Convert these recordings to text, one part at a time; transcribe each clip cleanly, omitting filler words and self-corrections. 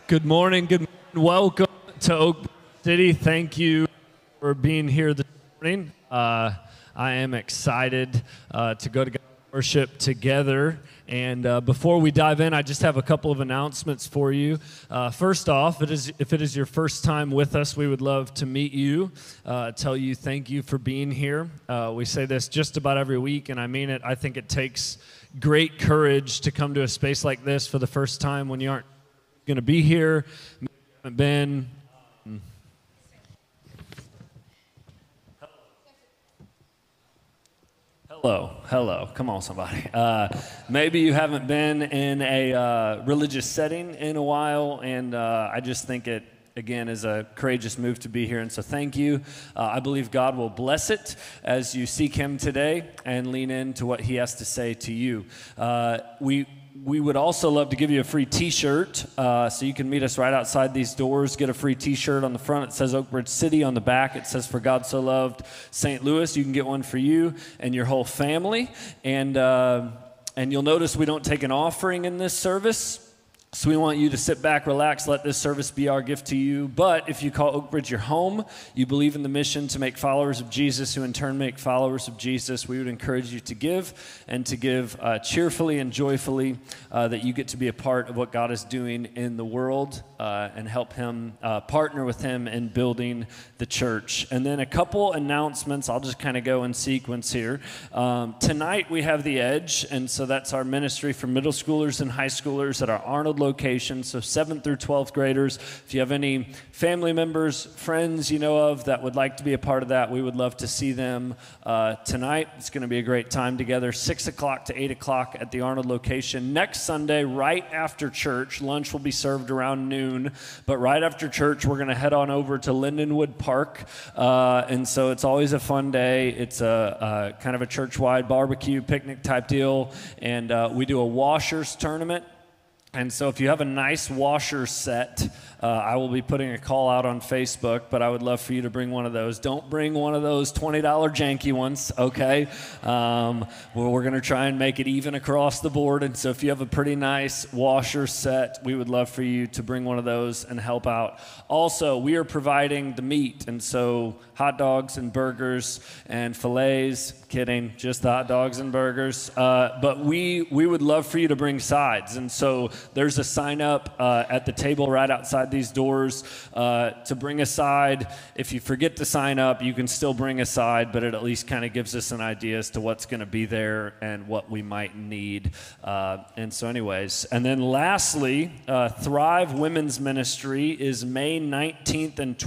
Good morning. Welcome to Oak City. Thank you for being here this morning. I am excited to go to God worship together. And before we dive in, I just have a couple of announcements for you. First off, if it is your first time with us, we would love to meet you, tell you thank you for being here. We say this just about every week, and I mean it. I think it takes great courage to come to a space like this for the first time when you aren't going to be here, haven't been. Hello. Come on, somebody. Maybe you haven't been in a religious setting in a while, and I just think it, again, is a courageous move to be here, and so thank you. I believe God will bless it as you seek Him today and lean into what He has to say to you. We would also love to give you a free T-shirt, so you can meet us right outside these doors. Get a free T-shirt on the front. It says Oak Ridge City. On the back, it says For God So Loved St. Louis. You can get one for you and your whole family. And you'll notice we don't take an offering in this service. So we want you to sit back, relax, let this service be our gift to you. But if you call Oak Ridge your home, you believe in the mission to make followers of Jesus, who in turn make followers of Jesus, we would encourage you to give, and to give cheerfully and joyfully, that you get to be a part of what God is doing in the world and help Him, partner with Him in building the church. And then a couple announcements. I'll just kind of go in sequence here. Tonight we have The Edge, and so that's our ministry for middle schoolers and high schoolers at our Arnold location, so 7th through 12th graders. If you have any family members, friends you know of that would like to be a part of that, we would love to see them tonight. It's going to be a great time together, 6 o'clock to 8 o'clock at the Arnold location. Next Sunday, right after church, lunch will be served around noon, but right after church, we're going to head on over to Lindenwood Park, and so it's always a fun day. It's a kind of a church-wide barbecue, picnic type deal, and we do a washers tournament. And so if you have a nice washer set, I will be putting a call out on Facebook, but I would love for you to bring one of those. Don't bring one of those $20 janky ones, okay? Well, we're going to try and make it even across the board. And so if you have a pretty nice washer set, we would love for you to bring one of those and help out. Also, we are providing the meat, and so hot dogs and burgers and fillets. Kidding, just the hot dogs and burgers. But we would love for you to bring sides. And so there's a sign up at the table right outside these doors to bring a side. If you forget to sign up, you can still bring a side, but it at least kind of gives us an idea as to what's going to be there and what we might need. And so anyways, and then lastly, Thrive Women's Ministry is May 19th and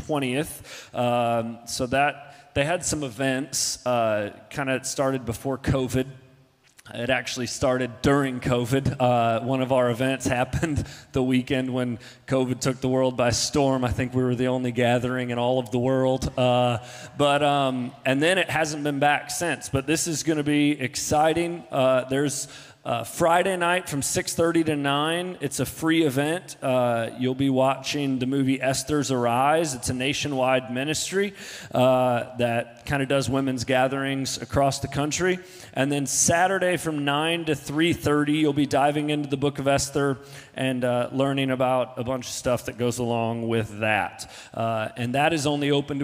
20th. So that they had some events, kind of started before COVID. It actually started during COVID. One of our events happened the weekend when COVID took the world by storm. I think we were the only gathering in all of the world. And then it hasn't been back since. But this is going to be exciting. There's Friday night from 6:30 to 9, it's a free event. You'll be watching the movie Esther's Arise. It's a nationwide ministry that kind of does women's gatherings across the country. And then Saturday from 9 to 3:30, you'll be diving into the book of Esther and learning about a bunch of stuff that goes along with that. And that is only open to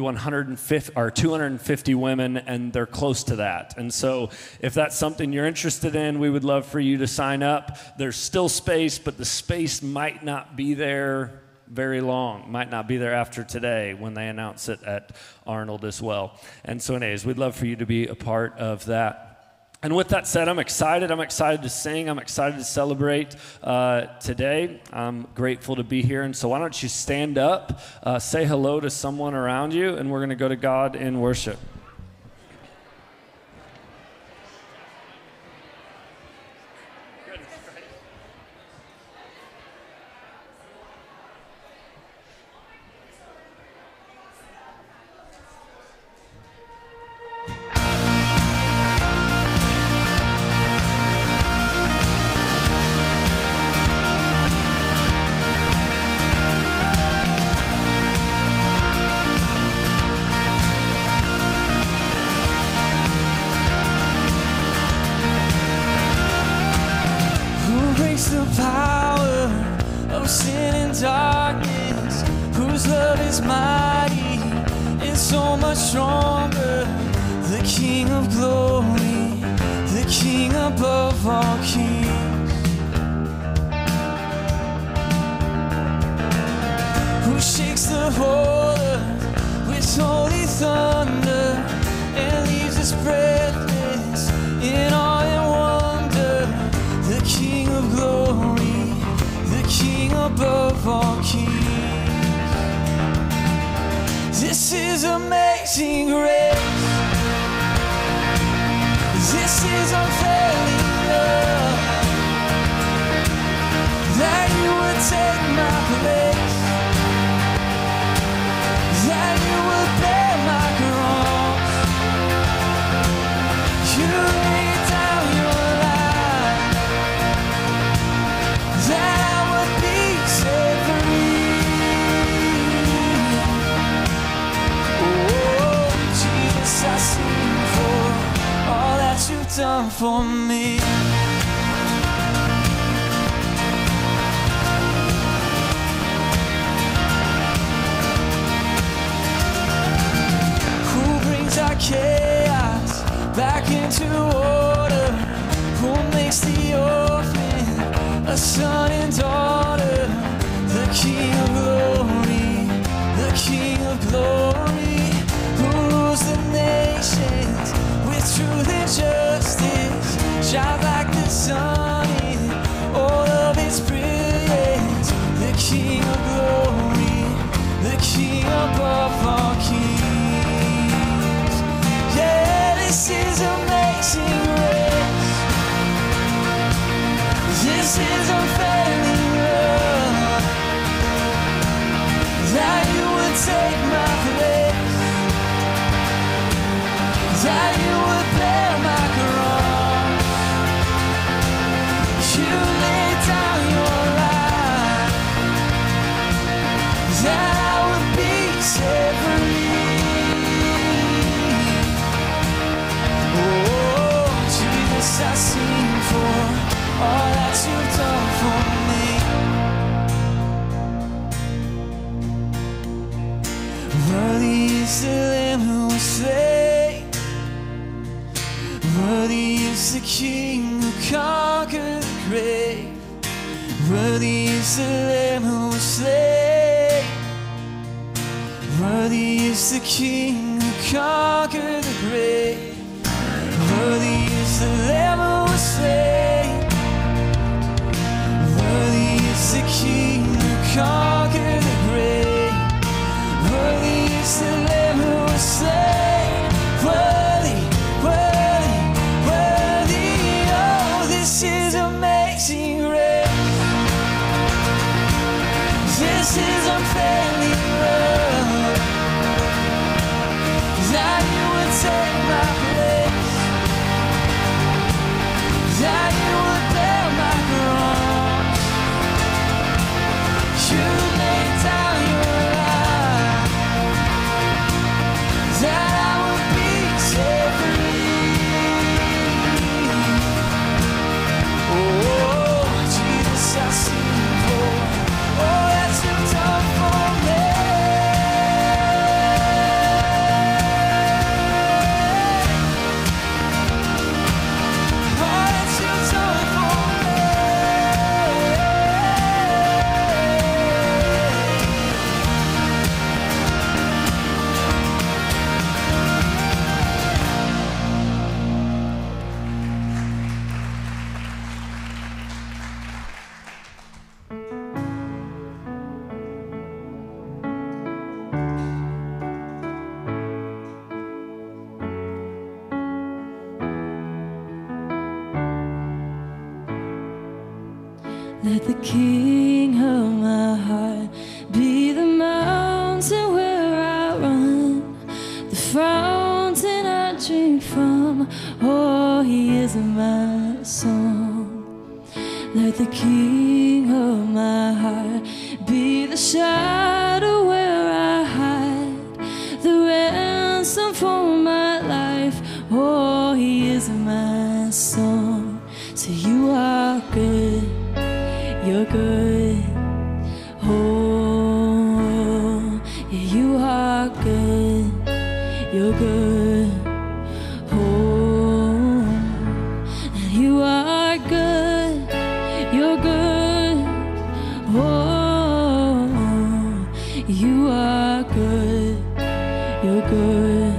250 women, and they're close to that. And so if that's something you're interested in, we would love for you to sign up. There's still space, but the space might not be there very long. Might not be there after today when they announce it at Arnold as well. And so anyways, we'd love for you to be a part of that. And with that said, I'm excited. I'm excited to sing. I'm excited to celebrate today. I'm grateful to be here. And so why don't you stand up, say hello to someone around you, and we're going to go to God in worship. no sin and darkness, whose love is mighty and so much stronger. The King of glory, the King above all kings, who shakes the whole earth with holy thunder and leaves us breathless in awe and wonder. The King of glory, the King above all kings. This is amazing grace. This is unfailing love, that you would take my place, that you would bear my cross. You laid down your life, that I would be set free. Oh, Jesus, I sing for all that you've done for me. Who brings our chaos back into order? Who makes the orphan a son and daughter? The King of glory, the King of glory, who rules the nations with truth and justice, shine like the sun in all of its brilliance. The King of glory, the King above all kings. Yeah, this is amazing grace. This is unfailing love, that you would take my place, that you would bear my cross. You laid down your life, that I would be set free. Oh, Jesus, I sing for all that you've done for me. Worthy is the Lamb who was slain, worthy is the King who conquered the grave. Worthy is the Lamb who was slain, worthy is the King who conquered the grave. Worthy is the Lamb who was slain, worthy is the King who conquered the grave. Worthy is the Lamb who was slain, worthy, worthy, worthy. Oh, this is amazing grace. This is unfailing love, that you would take my place, that you would bear my cross. You laid down your life, that I would be set free. Oh, Jesus, I sing for all that you've done for me. All that you've done for me. Let the King of my heart be the mountain where I run, the fountain I drink from. Oh, he is my song. Let the King of my heart be the shadow where I hide, the ransom for my life. Oh, he is my song. So you are good. You're good, Oh, yeah, you are good. You're good. Oh, you are good. You're good. Oh, you are good. You're good.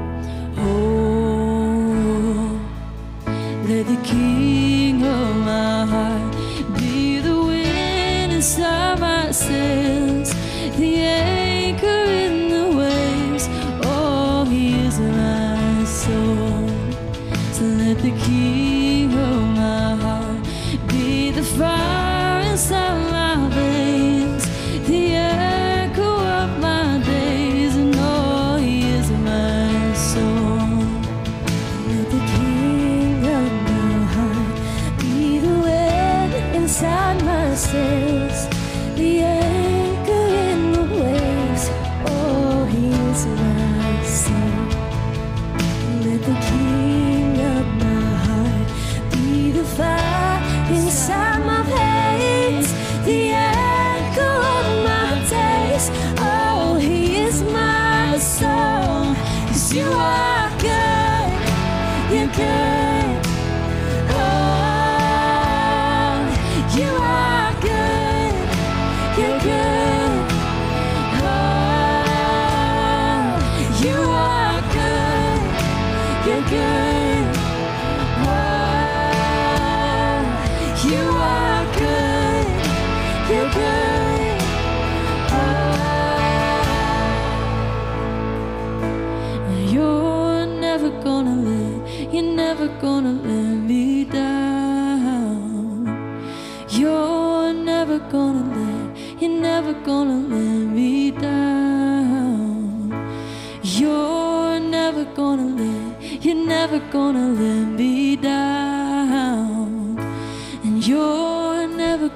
Oh, let the King of my heart be the wind inside my sails, the anchor in the waves. Oh, he is my soul. So let the King of my heart be the fire inside my veins, the echo of my days. And oh, he is my soul. Let the King of my heart be the wind inside my sails, the anchor in the waves. Oh, he is my soul. Let the King of my heart be the fire inside my veins, the echo of my days. Oh, he is my soul. 'Cause you are good, you're good. Oh, you are good, you're good. Oh, you are good, you're good. Oh, you are good, you're good. Oh, you're never gonna you're never gonna let me down. You're never gonna you're never gonna let me down. You're never gonna you're never gonna let me down. And you're never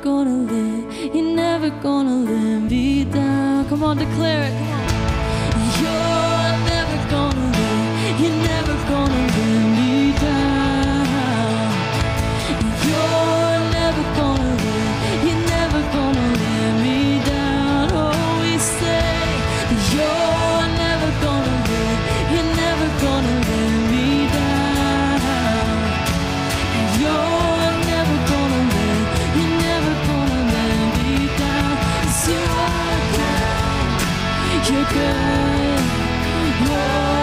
gonna let me down. Come on, declare it. Come on. You're never gonna you're never gonna let me down. You're never gonna you're never gonna let me down. Oh, we say you're never gonna you're never gonna let me down. You're never gonna you're never gonna let me down. 'Cause you are good, you're good. Oh,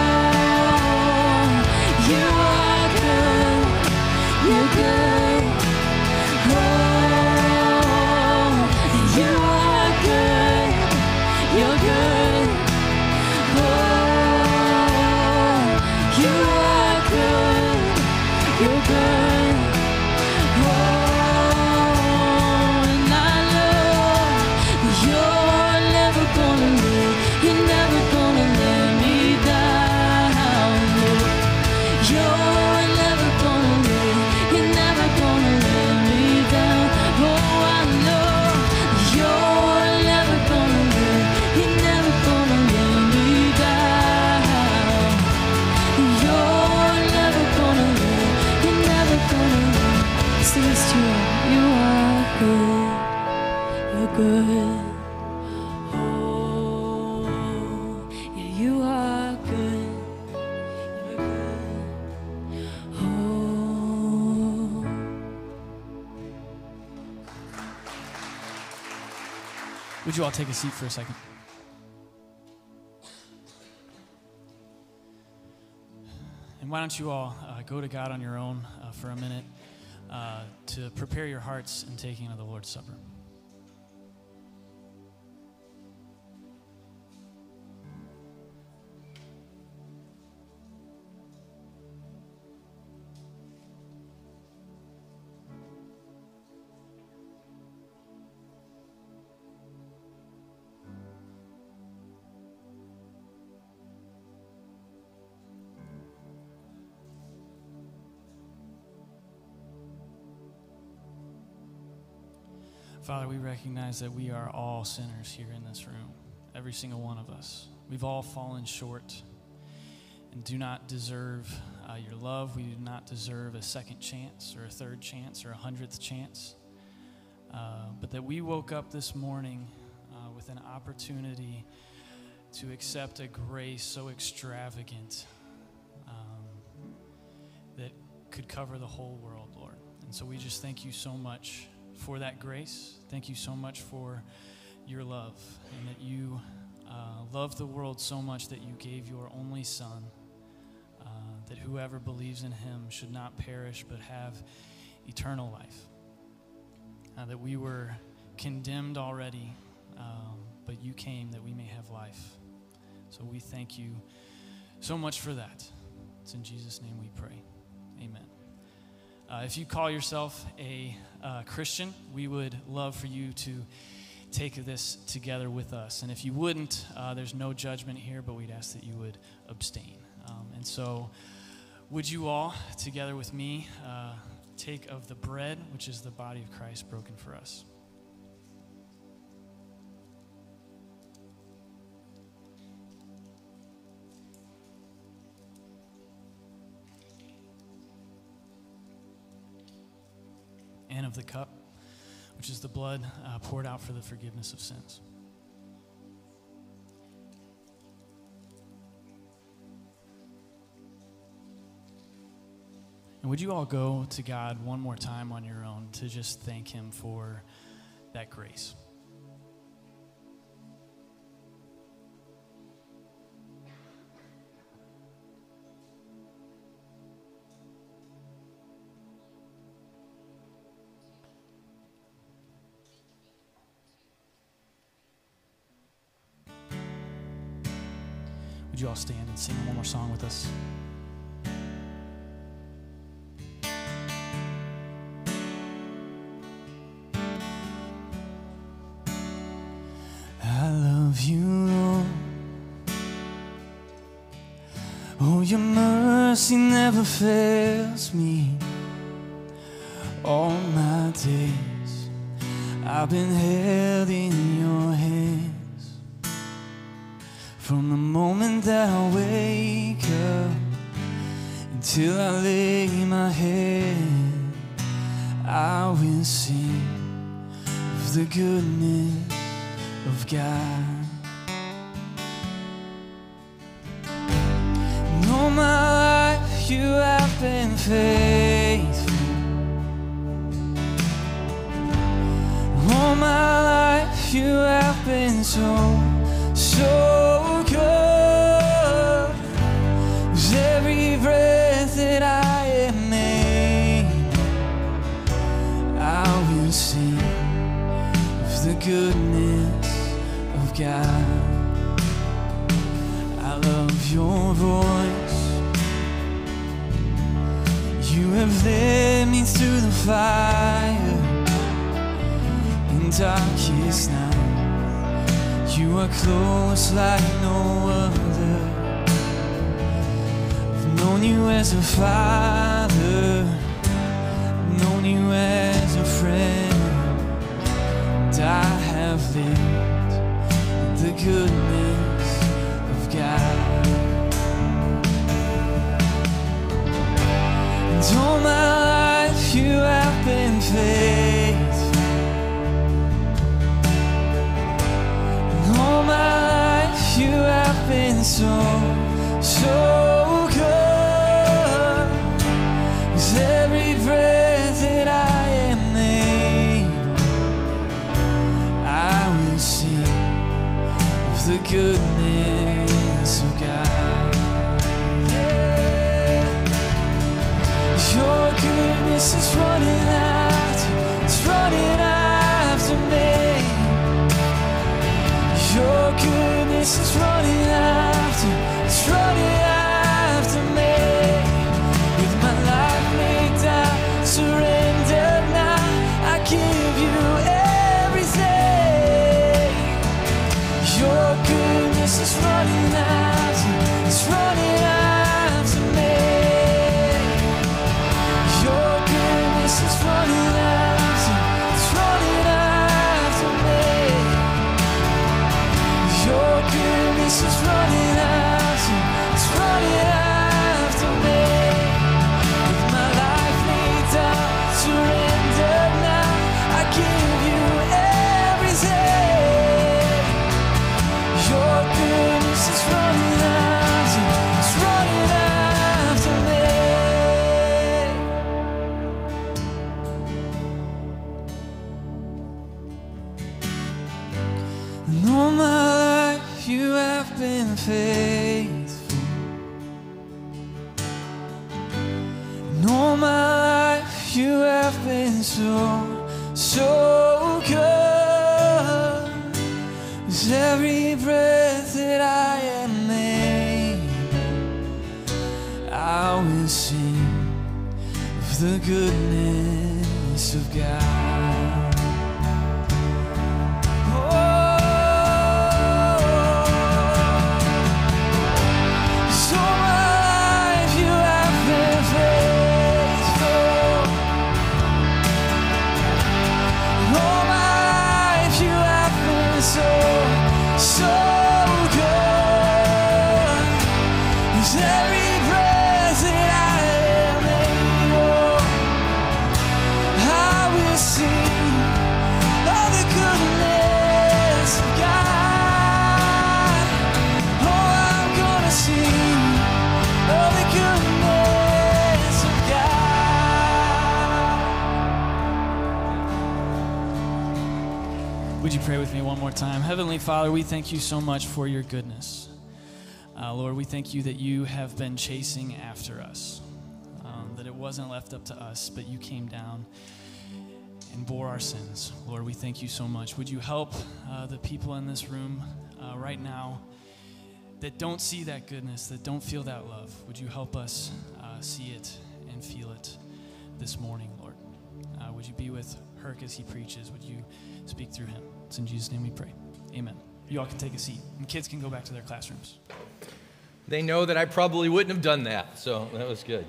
you are good, you're good. Oh, you are good, you're good. Oh, you are good, you're good. Oh, and I know you're never gonna you're never gonna let me down. You're never gonna you're never gonna let me down. Oh, I know you're never gonna you're never gonna let me down. You're never gonna you're never gonna sing this to you. You are good, you're good. Oh, yeah, you are good, you're good. Oh. Would you all take a seat for a second? And why don't you all go to God on your own for a minute to prepare your hearts in taking of the Lord's Supper. Father, we recognize that we are all sinners here in this room, every single one of us. We've all fallen short and do not deserve your love. We do not deserve a second chance or a third chance or a 100th chance. But that we woke up this morning with an opportunity to accept a grace so extravagant that could cover the whole world, Lord. And so we just thank you so much for that grace. Thank you so much for your love, and that you loved the world so much that you gave your only Son, that whoever believes in him should not perish but have eternal life. That we were condemned already, but you came that we may have life. So we thank you so much for that. It's in Jesus' name we pray. Amen. If you call yourself a Christian, we would love for you to take this together with us. And if you wouldn't, there's no judgment here, but we'd ask that you would abstain. And so would you all, together with me, take of the bread, which is the body of Christ broken for us. And of the cup, which is the blood poured out for the forgiveness of sins. And would you all go to God one more time on your own to just thank him for that grace? Would you all stand and sing one more song with us? I love you, Lord. Oh, your mercy never fails me. All my days I've been held in your hands. From the moment that I wake up until I lay my head, I will sing of the goodness of God. And all my life you have been faithful. All my life you have been so good. With every breath that I am able, I will sing of the goodness of God. I love your voice. You have led me through the fire in darkest night. You are close like no other. I've known you as a father, I've known you as a friend, and I have lived in the goodness of God. And all my life you have been faithful. All my life you have been so good. With every breath that I am able, I will sing of the goodness of God. Yeah. Your goodness is running after, it's running after me. Your goodness is running after, been faithful. And all my life you have been so good. With every breath that I am able, I will sing of the goodness of God. Would you pray with me one more time? Heavenly Father, we thank you so much for your goodness. Lord, we thank you that you have been chasing after us, that it wasn't left up to us, but you came down and bore our sins. Lord, we thank you so much. Would you help the people in this room right now that don't see that goodness, that don't feel that love? Would you help us see it and feel it this morning, Lord? Would you be with Herc as he preaches? Would you speak through him? It's in Jesus' name we pray. Amen. You all can take a seat, and kids can go back to their classrooms. They know that I probably wouldn't have done that, so that was good.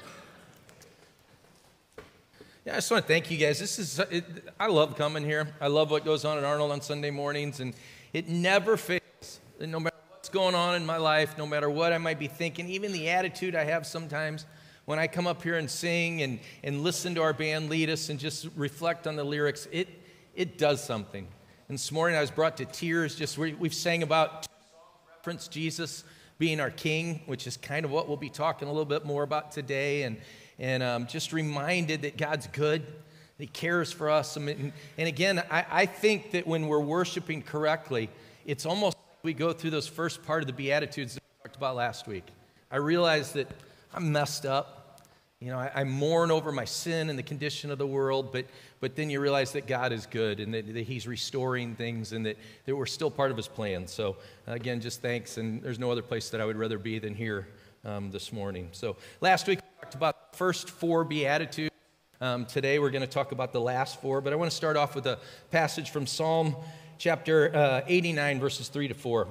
Yeah, I just want to thank you guys. I love coming here. I love what goes on at Arnold on Sunday mornings, and it never fails. No matter what's going on in my life, no matter what I might be thinking, even the attitude I have sometimes when I come up here and sing and listen to our band lead us and just reflect on the lyrics, it does something. And this morning I was brought to tears. We've sang about 2 songs reference Jesus being our King, which is kind of what we'll be talking a little bit more about today, and just reminded that God's good, that He cares for us. And again, I think that when we're worshiping correctly, it's almost like we go through those first part of the Beatitudes that we talked about last week. I realize that I'm messed up. You know, I mourn over my sin and the condition of the world, but then you realize that God is good and that He's restoring things and that we're still part of His plan. So, again, just thanks, and there's no other place that I would rather be than here this morning. So, last week we talked about the first 4 Beatitudes. Today we're going to talk about the last 4, but I want to start off with a passage from Psalm chapter 89, verses 3 to 4. It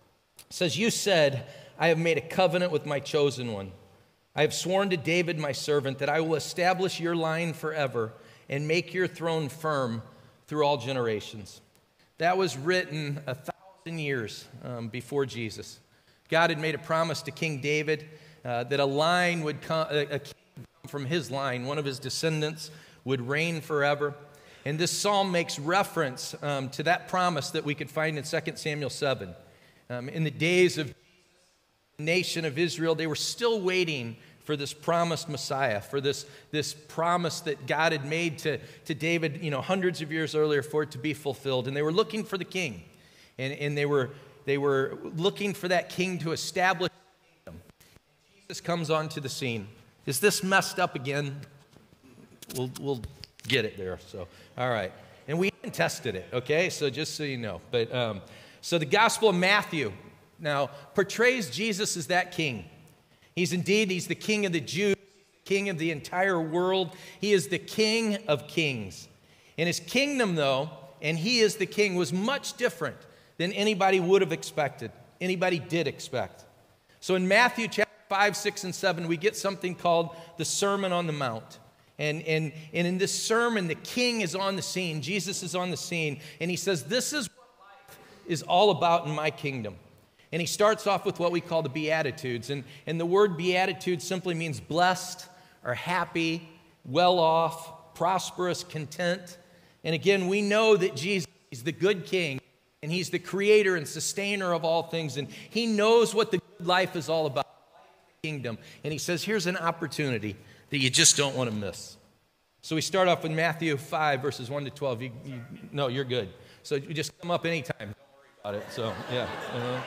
says, "You said, I have made a covenant with my chosen one. I have sworn to David, my servant, that I will establish your line forever and make your throne firm through all generations." That was written 1,000 years before Jesus. God had made a promise to King David that a line would come, a king would come from his line, one of his descendants would reign forever. And this psalm makes reference to that promise that we could find in 2 Samuel 7. In the days of the nation of Israel, they were still waiting for this promised Messiah, for this promise that God had made to David, hundreds of years earlier, for it to be fulfilled. And they were looking for the king, and they were looking for that king to establish the kingdom. And Jesus comes onto the scene. Is this messed up again? We'll get it there. So, all right, and we haven't tested it, okay? So just so you know, but so the Gospel of Matthew now portrays Jesus as that king. He's the king of the Jews, the king of the entire world. He is the King of kings. And his kingdom, though, and he is the king, was much different than anybody would have expected, anybody did expect. So in Matthew chapter 5, 6, and 7, we get something called the Sermon on the Mount. And in this sermon, the king is on the scene. Jesus is on the scene. And he says, this is what life is all about in my kingdom. And he starts off with what we call the Beatitudes. And the word Beatitude simply means blessed or happy, well off, prosperous, content. And again, we know that Jesus is the good king, and he's the creator and sustainer of all things. And he knows what the good life is all about, the kingdom. And he says, here's an opportunity that you just don't want to miss. So we start off with Matthew 5, verses 1 to 12. No, you're good. So you just come up anytime. Don't worry about it. So, yeah.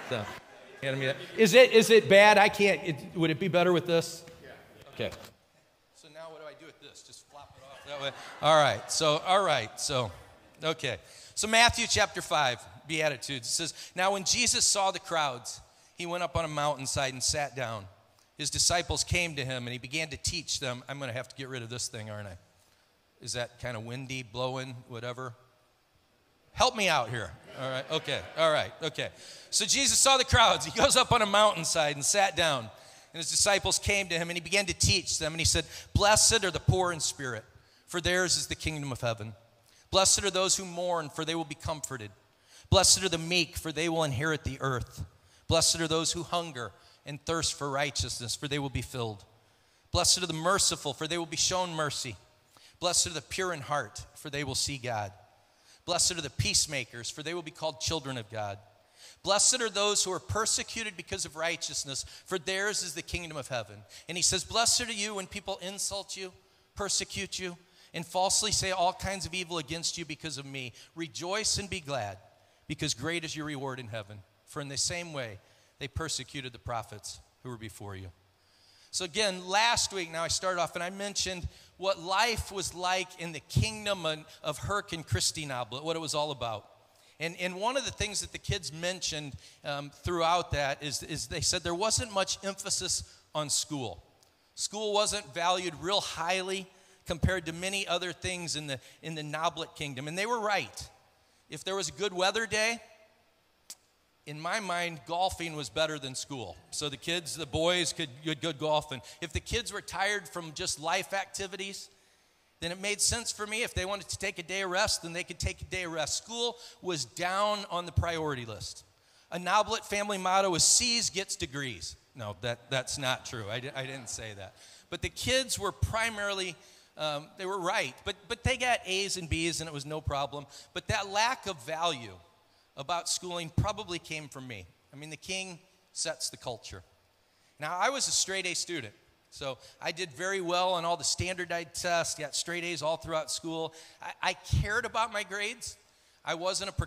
So, hand me that. Is it bad? I can't. Would it be better with this? Yeah. Okay. So now what do I do with this? Just flop it off that way? All right. So, okay. So Matthew chapter 5, Beatitudes. It says, now when Jesus saw the crowds, he went up on a mountainside and sat down. His disciples came to him, and he began to teach them. I'm going to have to get rid of this thing, aren't I? Is that kind of windy, blowing, whatever? Help me out here. All right, okay, all right, okay. So Jesus saw the crowds. He goes up on a mountainside and sat down. And his disciples came to him, and he began to teach them. And he said, blessed are the poor in spirit, for theirs is the kingdom of heaven. Blessed are those who mourn, for they will be comforted. Blessed are the meek, for they will inherit the earth. Blessed are those who hunger and thirst for righteousness, for they will be filled. Blessed are the merciful, for they will be shown mercy. Blessed are the pure in heart, for they will see God. Blessed are the peacemakers, for they will be called children of God. Blessed are those who are persecuted because of righteousness, for theirs is the kingdom of heaven. And he says, blessed are you when people insult you, persecute you, and falsely say all kinds of evil against you because of me. Rejoice and be glad, because great is your reward in heaven. For in the same way, they persecuted the prophets who were before you. So again, last week, now I started off and I mentioned what life was like in the kingdom of Herc and Christy Noblitt, what it was all about. And one of the things that the kids mentioned throughout that is they said there wasn't much emphasis on school. School wasn't valued real highly compared to many other things in the Noblitt kingdom. And they were right. If there was a good weather day, in my mind, golfing was better than school. So the kids, the boys could go golfing. If the kids were tired from just life activities, then it made sense for me. If they wanted to take a day of rest, then they could take a day of rest. School was down on the priority list. A Noblitt family motto was C's gets degrees. No, that's not true. I didn't say that. But the kids were primarily, they were right. But they got A's and B's and it was no problem. But that lack of value about schooling probably came from me. I mean, the king sets the culture. Now, I was a straight A student, so I did very well on all the standardized tests, got straight A's all throughout school. I cared about my grades. I was a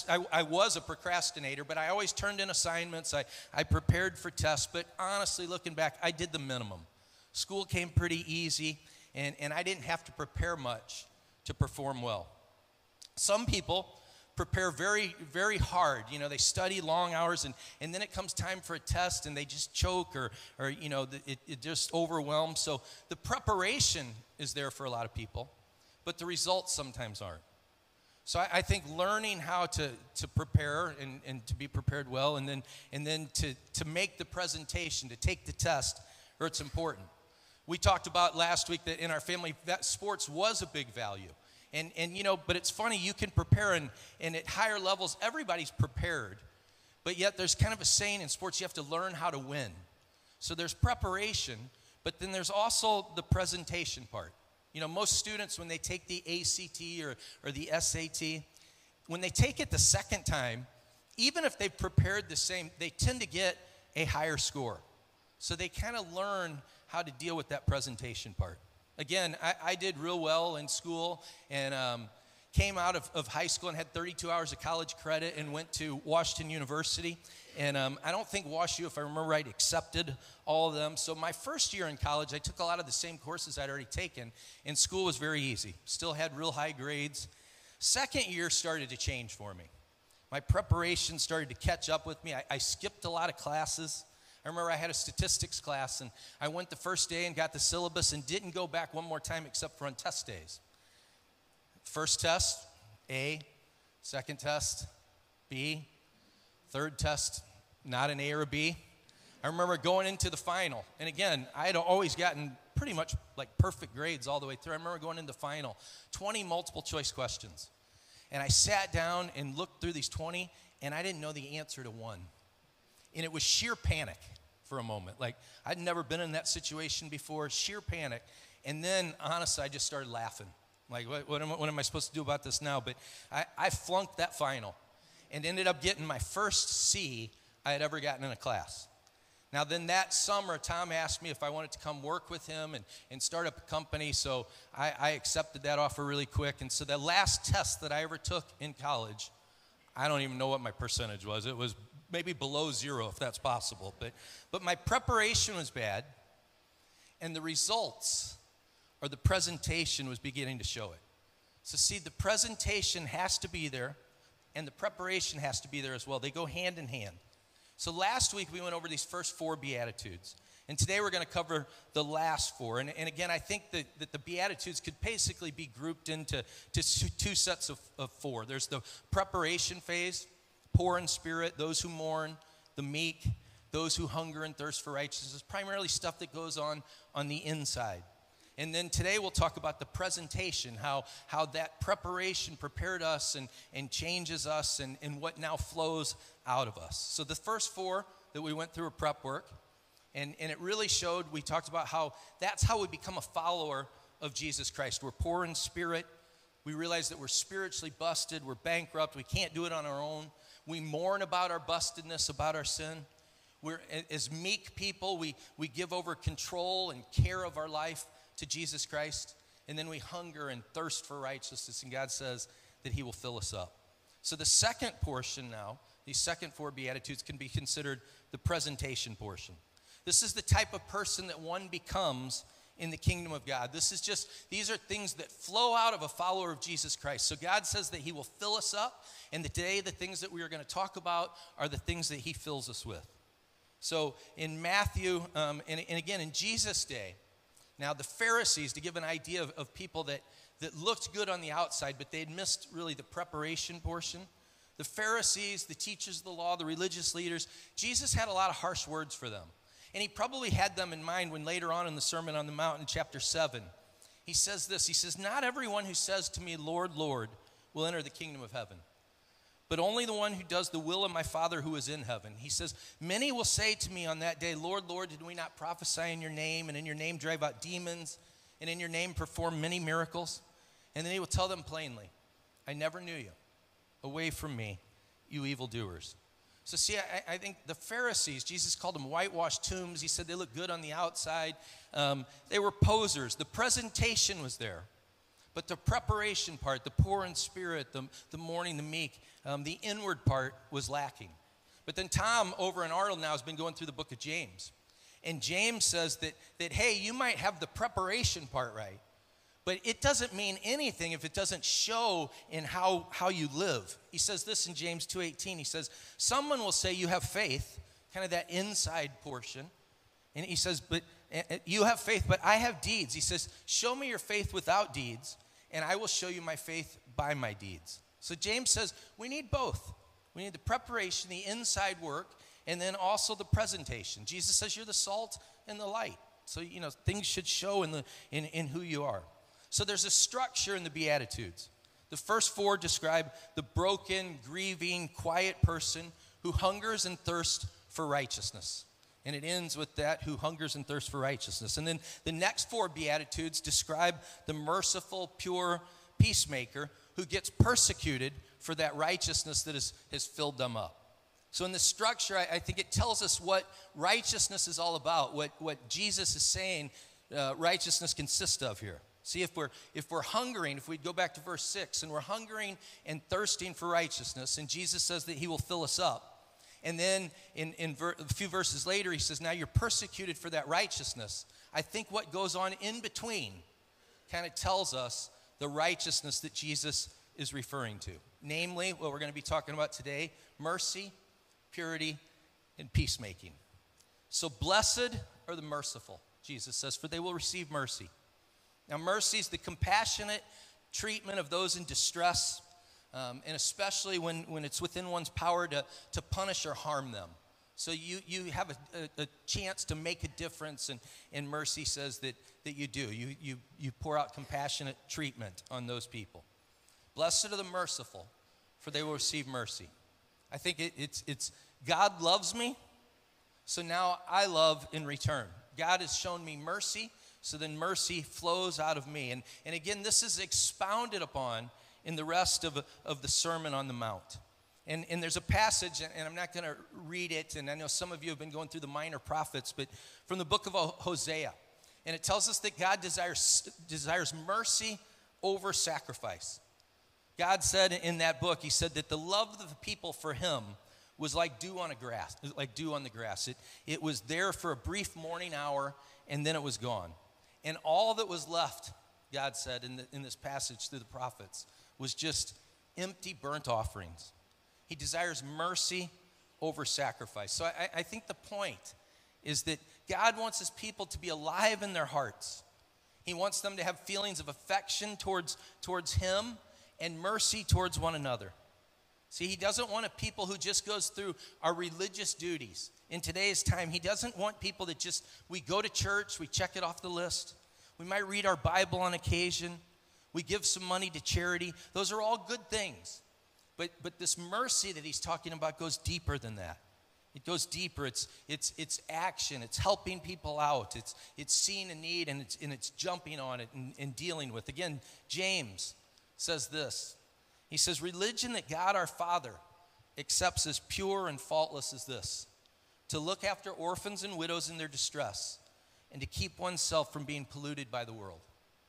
procrastinator, but I always turned in assignments. I prepared for tests, but honestly, looking back, I did the minimum. School came pretty easy, and I didn't have to prepare much to perform well. Some people prepare very, very hard. You know, they study long hours, and then it comes time for a test, and they just choke or you know, it just overwhelms. So the preparation is there for a lot of people, but the results sometimes aren't. So I think learning how to prepare and to be prepared well, and then to make the presentation, to take the test, it's important. We talked about last week that in our family, that sports was a big value. And you know, but it's funny, you can prepare, and at higher levels, everybody's prepared. But yet there's kind of a saying in sports, you have to learn how to win. So there's preparation, but then there's also the presentation part. You know, most students, when they take the ACT or the SAT, when they take it the second time, even if they've prepared the same, they tend to get a higher score. So they kind of learn how to deal with that presentation part. Again, I did real well in school and came out of high school and had 32 hours of college credit and went to Washington University. And I don't think WashU, if I remember right, accepted all of them. So my first year in college, I took a lot of the same courses I'd already taken, and school was very easy. Still had real high grades. Second year started to change for me. My preparation started to catch up with me. I skipped a lot of classes. I remember I had a statistics class, and I went the first day and got the syllabus and didn't go back one more time except for on test days. First test, A. Second test, B. Third test, not an A or a B. I remember going into the final, and again, I had always gotten pretty much like perfect grades all the way through. I remember going into the final, 20 multiple choice questions. And I sat down and looked through these 20, and I didn't know the answer to one. And it was sheer panic for a moment. Like, I'd never been in that situation before, sheer panic. And then, honestly, I just started laughing. Like, what am I supposed to do about this now? But I flunked that final and ended up getting my first C I had ever gotten in a class. Now, then that summer, Tom asked me if I wanted to come work with him and start up a company, so I accepted that offer really quick. And so the last test that I ever took in college, I don't even know what my percentage was. It was maybe below zero if that's possible. But my preparation was bad, and the results or the presentation was beginning to show it. So see, the presentation has to be there, and the preparation has to be there as well. They go hand in hand. So last week we went over these first 4 Beatitudes. And today we're going to cover the last 4. And again, I think that the Beatitudes could basically be grouped into 2 sets of 4. There's the preparation phase, poor in spirit, those who mourn, the meek, those who hunger and thirst for righteousness, primarily stuff that goes on the inside. And then today we'll talk about the presentation, how that preparation prepared us and changes us and what now flows out of us. So the first 4 that we went through were prep work. And it really showed, we talked about how that's how we become a follower of Jesus Christ. We're poor in spirit. We realize that we're spiritually busted. We're bankrupt. We can't do it on our own. We mourn about our bustedness, about our sin. We're, as meek people, we give over control and care of our life to Jesus Christ, and then we hunger and thirst for righteousness, and God says that he will fill us up. So the second portion now, these second 4 Beatitudes can be considered the presentation portion. This is the type of person that one becomes in the kingdom of God. These are things that flow out of a follower of Jesus Christ. So God says that he will fill us up, and today the things that we are going to talk about are the things that he fills us with. So in Matthew, and again in Jesus' day, now, the Pharisees, to give an idea of people that looked good on the outside, but they had missed really the preparation portion. The Pharisees, the teachers of the law, the religious leaders, Jesus had a lot of harsh words for them. And he probably had them in mind when later on in the Sermon on the Mount in chapter 7, he says this. He says, "Not everyone who says to me, 'Lord, Lord,' will enter the kingdom of heaven, but only the one who does the will of my Father who is in heaven." He says, "Many will say to me on that day, 'Lord, Lord, did we not prophesy in your name, and in your name drive out demons, and in your name perform many miracles?' And then he will tell them plainly, 'I never knew you. Away from me, you evildoers.'" So see, I think the Pharisees, Jesus called them whitewashed tombs. He said they look good on the outside. They were posers. The presentation was there. But the preparation part, the poor in spirit, the mourning, the meek, the inward part was lacking. But then Tom over in Arnold now has been going through the book of James. And James says that hey, you might have the preparation part right, but it doesn't mean anything if it doesn't show in how you live. He says this in James 2:18. He says, "Someone will say you have faith," kind of that inside portion. And he says, "But you have faith, but I have deeds." He says, "Show me your faith without deeds, and I will show you my faith by my deeds." So James says we need both. We need the preparation, the inside work, and then also the presentation. Jesus says you're the salt and the light. So, things should show in who you are. So there's a structure in the Beatitudes. The first 4 describe the broken, grieving, quiet person who hungers and thirsts for righteousness. And it ends with that, who hungers and thirsts for righteousness. And then the next 4 Beatitudes describe the merciful, pure peacemaker who gets persecuted for that righteousness that has filled them up. So in the structure, I think it tells us what righteousness is all about, what Jesus is saying righteousness consists of here. See, if we're hungering, if we go back to verse 6, and we're hungering and thirsting for righteousness, and Jesus says that he will fill us up. And then a few verses later, he says, now you're persecuted for that righteousness. I think what goes on in between kind of tells us the righteousness that Jesus is referring to. Namely, what we're going to be talking about today, mercy, purity, and peacemaking. So blessed are the merciful, Jesus says, for they will receive mercy. Now, mercy is the compassionate treatment of those in distress, and especially when it's within one's power to punish or harm them. So you have a chance to make a difference, and mercy says that you do. You pour out compassionate treatment on those people. Blessed are the merciful, for they will receive mercy. I think it's God loves me, so now I love in return. God has shown me mercy, so then mercy flows out of me. And again, this is expounded upon in the rest of the Sermon on the Mount. And there's a passage, and I'm not going to read it, and I know some of you have been going through the minor prophets, but from the book of Hosea. And it tells us that God desires mercy over sacrifice. God said in that book, he said that the love of the people for him was like dew on the grass. It was there for a brief morning hour, and then it was gone. And all that was left, God said in this passage through the prophets, was just empty burnt offerings. He desires mercy over sacrifice. So I think the point is that God wants his people to be alive in their hearts. He wants them to have feelings of affection towards him and mercy towards one another. See, he doesn't want a people who just goes through our religious duties. In today's time, he doesn't want people that just, we go to church, we check it off the list. We might read our Bible on occasion. We give some money to charity. Those are all good things. But this mercy that he's talking about goes deeper than that. It goes deeper. It's action. It's helping people out. It's seeing a need, and it's jumping on it and dealing with. Again, James says this. He says, religion that God our Father accepts as pure and faultless as this: to look after orphans and widows in their distress, and to keep oneself from being polluted by the world.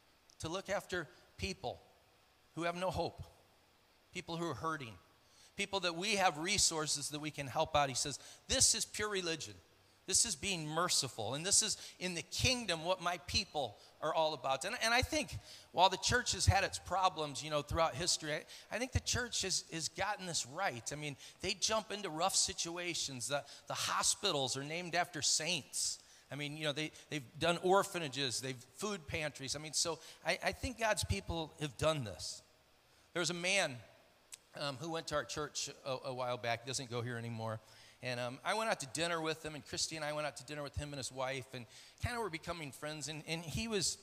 To look after people who have no hope, people who are hurting, people that we have resources that we can help out. He says, this is pure religion. This is being merciful. And this is in the kingdom what my people are all about. And I think while the church has had its problems, throughout history, I think the church has gotten this right. I mean, they jump into rough situations. The hospitals are named after saints. I mean, they've done orphanages, they've food pantries. I mean, so I think God's people have done this. There was a man who went to our church a while back. He doesn't go here anymore. And I went out to dinner with him, and Christy and I went out to dinner with him and his wife, and kind of were becoming friends. And he was,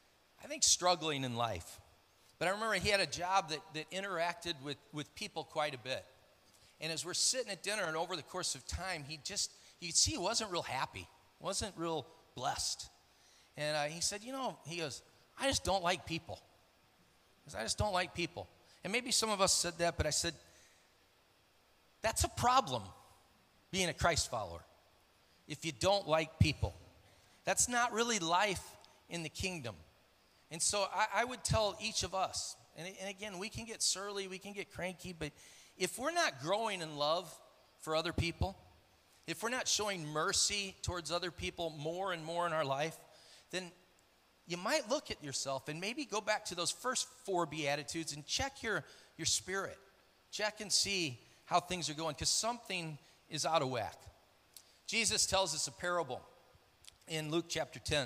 I think, struggling in life. But I remember he had a job that interacted with people quite a bit. And as we're sitting at dinner, and over the course of time, you could see he wasn't real happy, wasn't real blessed. And he said, he goes, I just don't like people. He goes, I just don't like people. And maybe some of us said that, but I said, that's a problem, being a Christ follower, if you don't like people. That's not really life in the kingdom. And so I would tell each of us, and again, we can get surly, we can get cranky, but if we're not growing in love for other people, if we're not showing mercy towards other people more and more in our life, then you might look at yourself and maybe go back to those first 4 Beatitudes and check your spirit. Check and see how things are going, because something is out of whack. Jesus tells us a parable in Luke chapter 10.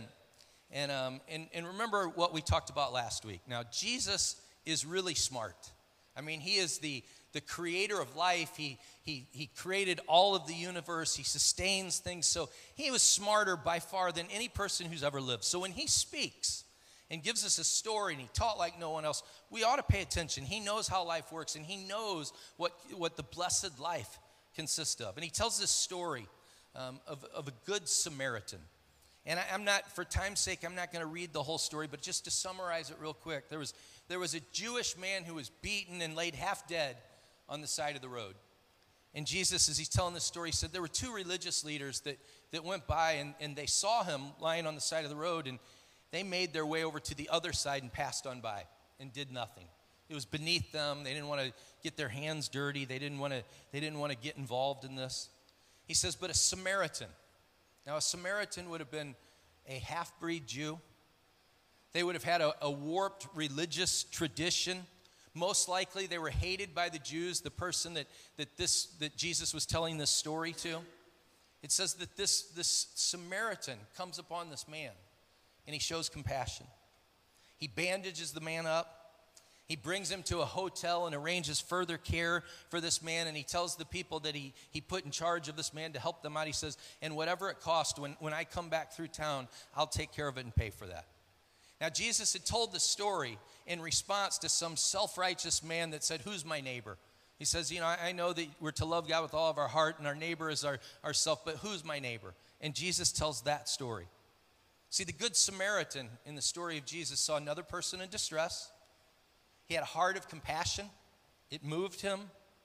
And remember what we talked about last week. Now, Jesus is really smart. I mean, he is the creator of life. He created all of the universe. He sustains things. So he was smarter by far than any person who's ever lived. So when he speaks and gives us a story, and he taught like no one else, we ought to pay attention. He knows how life works, and he knows what the blessed life consists of. And he tells this story of a good Samaritan. And I'm not, for time's sake, I'm not going to read the whole story, but just to summarize it real quick, there was a Jewish man who was beaten and laid half dead on the side of the road. And Jesus, as he's telling this story, said there were 2 religious leaders that went by, and they saw him lying on the side of the road, and they made their way over to the other side and passed on by and did nothing. It was beneath them. They didn't want to get their hands dirty. They didn't want to get involved in this. He says, but a Samaritan. Now, a Samaritan would have been a half-breed Jew. They would have had a warped religious tradition. Most likely, they were hated by the Jews, the person that Jesus was telling this story to. It says that this Samaritan comes upon this man, and he shows compassion. He bandages the man up. He brings him to a hotel and arranges further care for this man, and he tells the people that he put in charge of this man to help them out. He says, and whatever it costs, when I come back through town, I'll take care of it and pay for that. Now, Jesus had told this story in response to some self-righteous man that said, who's my neighbor? He says, I know that we're to love God with all of our heart, and our neighbor is our self, but who's my neighbor? And Jesus tells that story. See, the Good Samaritan in the story of Jesus saw another person in distress. He had a heart of compassion. It moved him,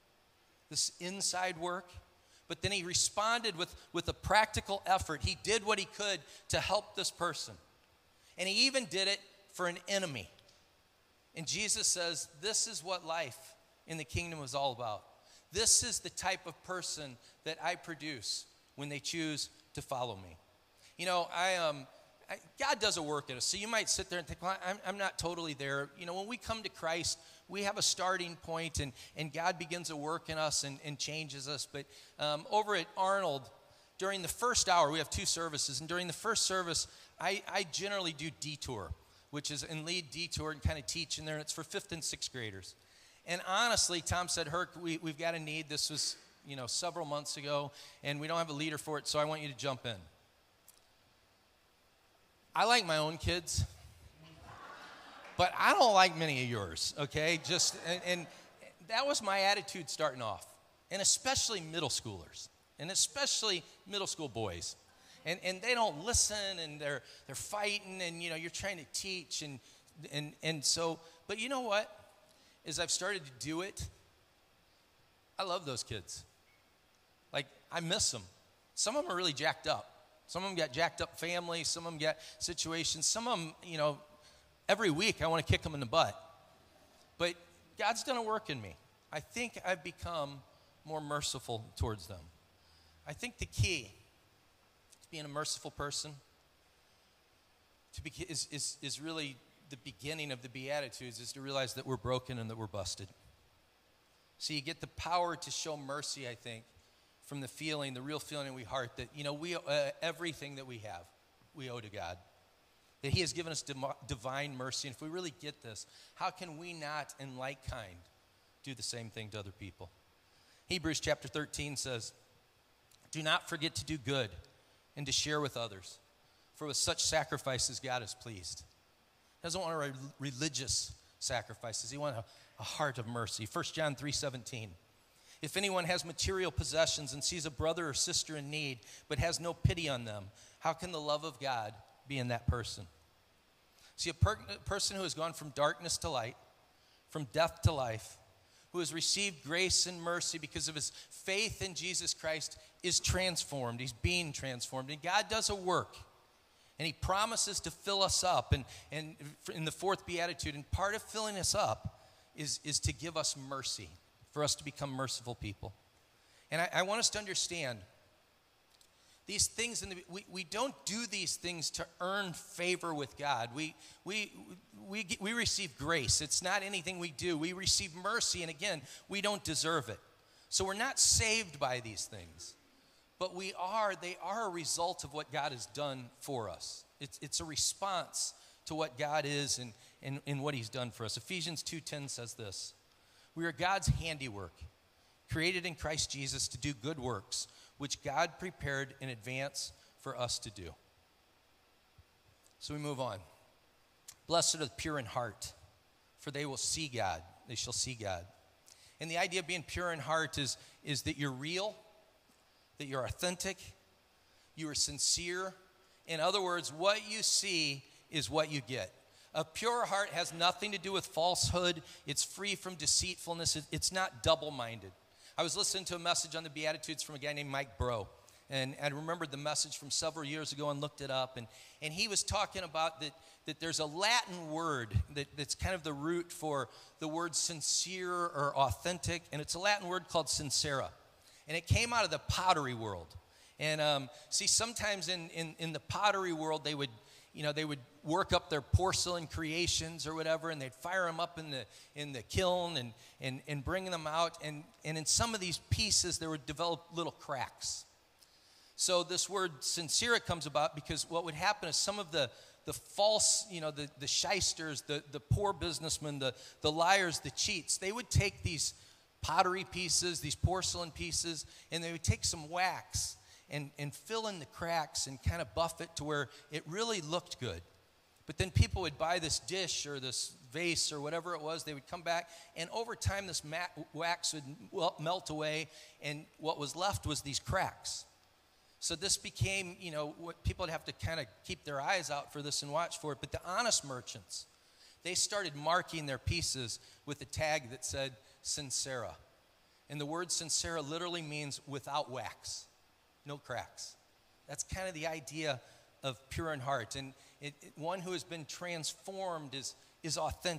this inside work. But then he responded with a practical effort. He did what he could to help this person. And he even did it for an enemy. And Jesus says, this is what life in the kingdom is all about. This is the type of person that I produce when they choose to follow me. You know, God does a work in us. So you might sit there and think, well, I'm not totally there. You know, when we come to Christ, we have a starting point, and God begins a work in us and changes us. But over at Arnold, during the first hour, we have 2 services. And during the first service, I generally do detour, which is and lead detour and kind of teach in there. And it's for 5th and 6th graders. And honestly, Tom said, Herc, we've got a need. This was, you know, several months ago, and we don't have a leader for it, so I want you to jump in. I like my own kids, but I don't like many of yours, okay? And that was my attitude starting off, and especially middle schoolers, and especially middle school boys. And they don't listen, and they're fighting, and, you know, you're trying to teach, and so, but you know what? As I've started to do it, I love those kids. Like, I miss them. Some of them are really jacked up. Some of them got jacked up families. Some of them got situations. Some of them, you know, every week I want to kick them in the butt. But God's done a work in me. I think I've become more merciful towards them. I think the key to being a merciful person is really the beginning of the Beatitudes, is to realize that we're broken and that we're busted. So you get the power to show mercy, I think, from the real feeling in we heart that, you know, we everything that we have, we owe to God. That he has given us divine mercy. And if we really get this, how can we not, in like kind, do the same thing to other people? Hebrews chapter 13 says, do not forget to do good and to share with others, for with such sacrifices God is pleased. He doesn't want religious sacrifices. He wants a heart of mercy. 1 John 3:17. If anyone has material possessions and sees a brother or sister in need, but has no pity on them, how can the love of God be in that person? See, a person who has gone from darkness to light, from death to life, who has received grace and mercy because of his faith in Jesus Christ, is transformed. He's being transformed. And God does a work. And he promises to fill us up. And in the 4th Beatitude, and part of filling us up is to give us mercy, for us to become merciful people. And I want us to understand these things, we don't do these things to earn favor with God. We receive grace. It's not anything we do. We receive mercy, and again, we don't deserve it. So we're not saved by these things. But they are a result of what God has done for us. It's a response to what God is and what he's done for us. Ephesians 2:10 says this: we are God's handiwork, created in Christ Jesus to do good works, which God prepared in advance for us to do. So we move on. Blessed are the pure in heart, for they will see God. They shall see God. And the idea of being pure in heart is that you're real, that you're authentic, you are sincere. In other words, what you see is what you get. A pure heart has nothing to do with falsehood. It's free from deceitfulness. It's not double-minded. I was listening to a message on the Beatitudes from a guy named Mike Breaux. And I remembered the message from several years ago and looked it up. And he was talking about that there's a Latin word that's kind of the root for the word sincere or authentic. And it's a Latin word called sincera. And it came out of the pottery world. And see, sometimes in the pottery world, they would work up their porcelain creations or whatever, and they'd fire them up in the kiln and bring them out. And in some of these pieces, there would develop little cracks. So this word sincera comes about because what would happen is some of the false, the shysters, the poor businessmen, the liars, the cheats, they would take these pottery pieces, these porcelain pieces, and they would take some wax and fill in the cracks and kind of buff it to where it really looked good. But then people would buy this dish or this vase or whatever it was. They would come back, and over time this wax would melt away, and what was left was these cracks. So this became, what people would have to kind of keep their eyes out for this and watch for it. But the honest merchants, they started marking their pieces with a tag that said sincera. And the word sincera literally means without wax, no cracks. That's kind of the idea of pure in heart. And one who has been transformed is authentic.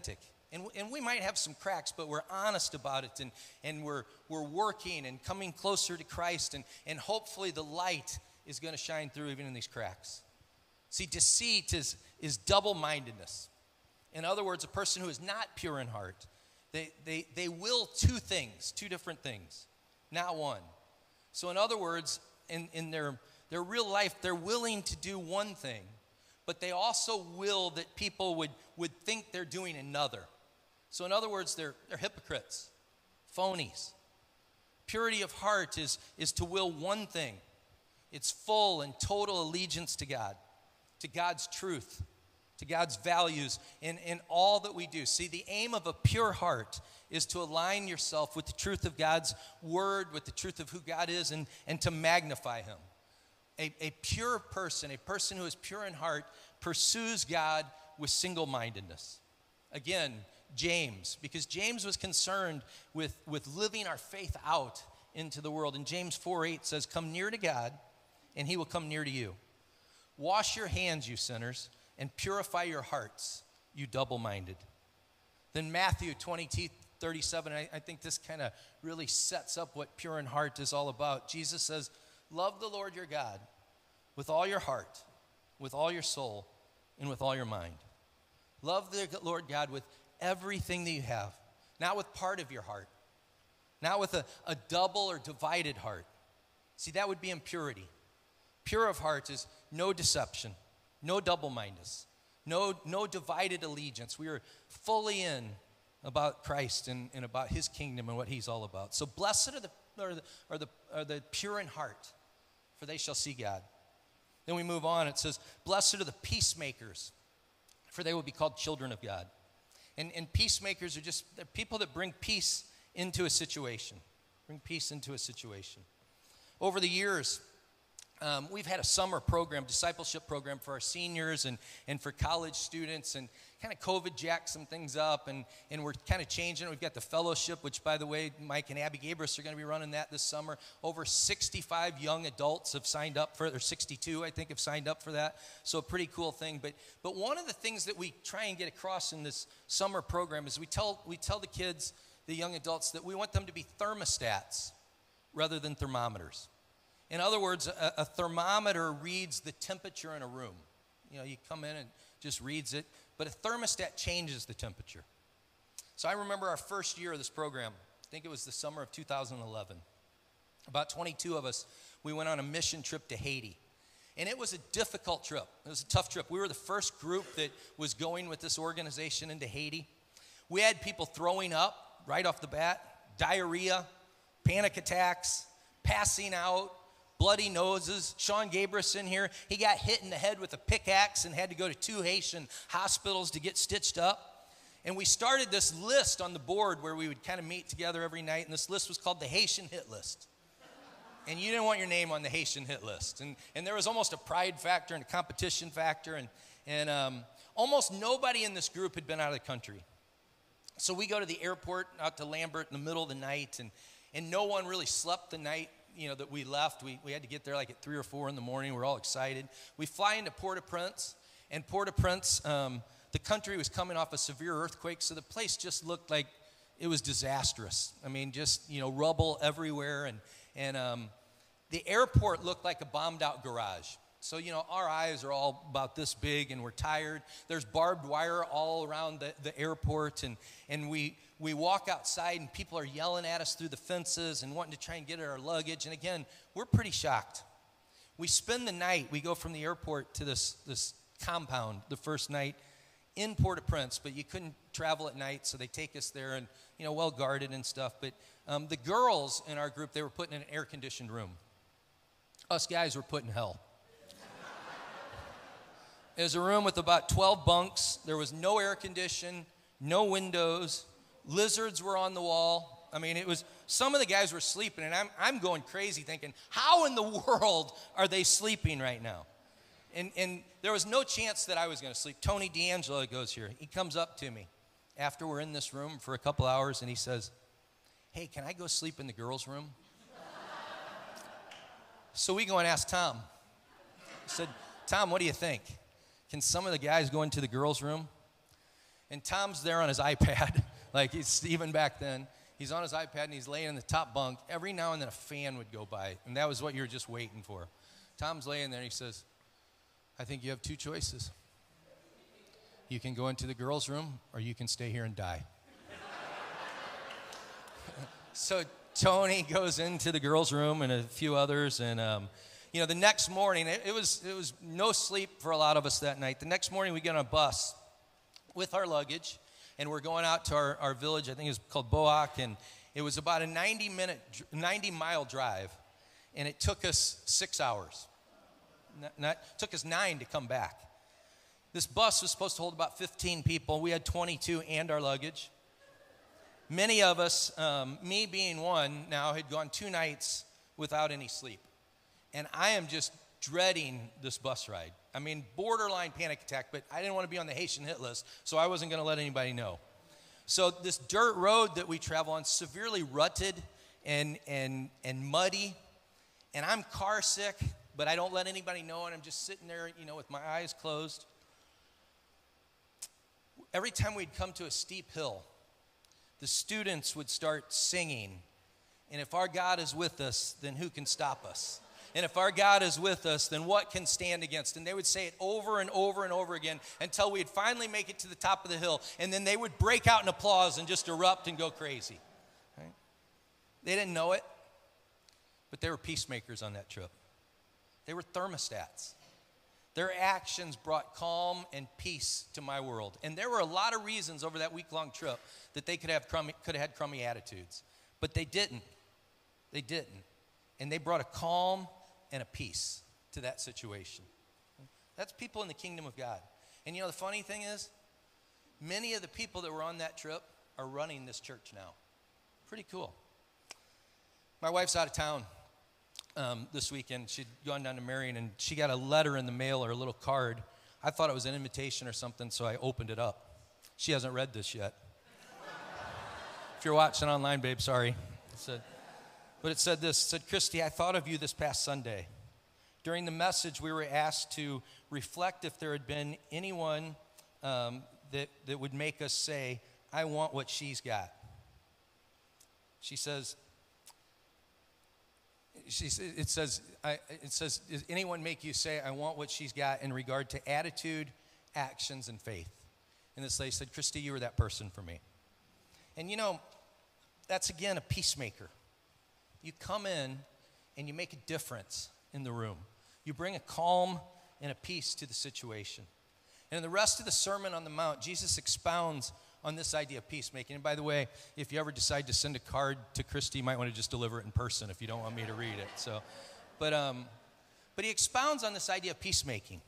And we might have some cracks, but we're honest about it, and we're working and coming closer to Christ, and hopefully the light is going to shine through even in these cracks. See, deceit is double-mindedness. In other words, a person who is not pure in heart, they will two different things, not one. So in other words, in their real life, they're willing to do one thing, but they also will that people would think they're doing another. So in other words, they're hypocrites, phonies. Purity of heart is to will one thing. It's full and total allegiance to God, to God's truth, to God's values in all that we do. See, the aim of a pure heart is to align yourself with the truth of God's word, with the truth of who God is, and to magnify him. A pure person, a person who is pure in heart, pursues God with single-mindedness. Again, James, because James was concerned with living our faith out into the world. And James 4:8 says, "Come near to God, and he will come near to you. Wash your hands, you sinners, and purify your hearts, you double-minded." Then Matthew 22:37, I think this kind of really sets up what pure in heart is all about. Jesus says, "Love the Lord your God with all your heart, with all your soul, and with all your mind." Love the Lord God with everything that you have, not with part of your heart, not with a double or divided heart. See, that would be impurity. Pure of heart is no deception, no double-mindedness, no divided allegiance. We are fully in about Christ and about his kingdom and what he's all about. So blessed are the pure in heart, for they shall see God. Then we move on. It says, "Blessed are the peacemakers, for they will be called children of God." And peacemakers are they're people that bring peace into a situation. Bring peace into a situation. Over the years, we've had a summer program, discipleship program for our seniors and for college students, and kind of COVID jacked some things up, and we're kind of changing it. We've got the fellowship, which, by the way, Mike and Abby Gabris are going to be running that this summer. Over 65 young adults have signed up for it, or 62, I think, have signed up for that. So a pretty cool thing. But one of the things that we try and get across in this summer program is we tell the kids, the young adults, that we want them to be thermostats rather than thermometers. In other words, a thermometer reads the temperature in a room. You know, you come in and just reads it, but a thermostat changes the temperature. So I remember our first year of this program. I think it was the summer of 2011. About 22 of us, we went on a mission trip to Haiti. And it was a difficult trip. It was a tough trip. We were the first group that was going with this organization into Haiti. We had people throwing up right off the bat, diarrhea, panic attacks, passing out, bloody noses. Sean Gabris in here, he got hit in the head with a pickaxe and had to go to 2 Haitian hospitals to get stitched up. And we started this list on the board where we would kind of meet together every night, and this list was called the Haitian Hit List. And you didn't want your name on the Haitian Hit List. And there was almost a pride factor and a competition factor, and almost nobody in this group had been out of the country. So we go to the airport out to Lambert in the middle of the night, and no one really slept the night that we left. We had to get there like at 3 or 4 in the morning. We're all excited. We fly into Port-au-Prince, and Port-au-Prince, the country was coming off a severe earthquake, so the place just looked like it was disastrous. I mean, just, rubble everywhere, and the airport looked like a bombed-out garage. So, our eyes are all about this big, and we're tired. There's barbed wire all around the airport, and we walk outside, and people are yelling at us through the fences and wanting to try and get at our luggage. And again, we're pretty shocked. We spend the night. We go from the airport to this compound the first night in Port-au-Prince, but you couldn't travel at night, so they take us there and, well guarded and stuff. But the girls in our group, they were put in an air-conditioned room. Us guys were put in hell. It was a room with about 12 bunks. There was no air condition, no windows. Lizards were on the wall. I mean, some of the guys were sleeping, and I'm going crazy thinking, how in the world are they sleeping right now? And there was no chance that I was going to sleep. Tony D'Angelo goes here. He comes up to me after we're in this room for a couple hours, and he says, "Hey, can I go sleep in the girls' room?" So we go and ask Tom. I said, "Tom, what do you think? Can some of the guys go into the girls' room?" And Tom's there on his iPad, like it's even back then. He's on his iPad and he's laying in the top bunk. Every now and then a fan would go by, and that was what you were just waiting for. Tom's laying there and he says, I think you have two choices. You can go into the girls' room or you can stay here and die. So Tony goes into the girls' room and a few others, and the next morning, it was no sleep for a lot of us that night. The next morning we get on a bus with our luggage, and we're going out to our village. I think it was called Boak, and it was about a 90-mile drive, and it took us 6 hours. Took us 9 to come back. This bus was supposed to hold about 15 people. We had 22 and our luggage. Many of us, me being one now, had gone 2 nights without any sleep. And I am just dreading this bus ride. I mean, borderline panic attack, but I didn't want to be on the Haitian hit list, so I wasn't going to let anybody know. So this dirt road that we travel on, severely rutted and muddy, and I'm car sick, but I don't let anybody know, and I'm just sitting there, with my eyes closed. Every time we'd come to a steep hill, the students would start singing, and if our God is with us, then who can stop us? And if our God is with us, then what can stand against? And they would say it over and over and over again until we'd finally make it to the top of the hill. And then they would break out in applause and just erupt and go crazy. Right? They didn't know it, but they were peacemakers on that trip. They were thermostats. Their actions brought calm and peace to my world. And there were a lot of reasons over that week-long trip that they could have had crummy attitudes. But they didn't. They didn't. And they brought a calm and a peace to that situation. That's people in the kingdom of God. And the funny thing is, many of the people that were on that trip are running this church now. Pretty cool. My wife's out of town this weekend. She'd gone down to Marion, and she got a letter in the mail or a little card. I thought it was an invitation or something, so I opened it up. She hasn't read this yet. If you're watching online, babe, sorry. But it said this. It said, Christy, I thought of you this past Sunday. During the message, we were asked to reflect if there had been anyone that would make us say, I want what she's got. She says, it says, does anyone make you say, I want what she's got in regard to attitude, actions, and faith? And this lady said, Christy, you were that person for me. And that's again a peacemaker. You come in and you make a difference in the room. You bring a calm and a peace to the situation. And in the rest of the Sermon on the Mount, Jesus expounds on this idea of peacemaking. And by the way, if you ever decide to send a card to Christy, you might want to just deliver it in person if you don't want me to read it. But he expounds on this idea of peacemaking.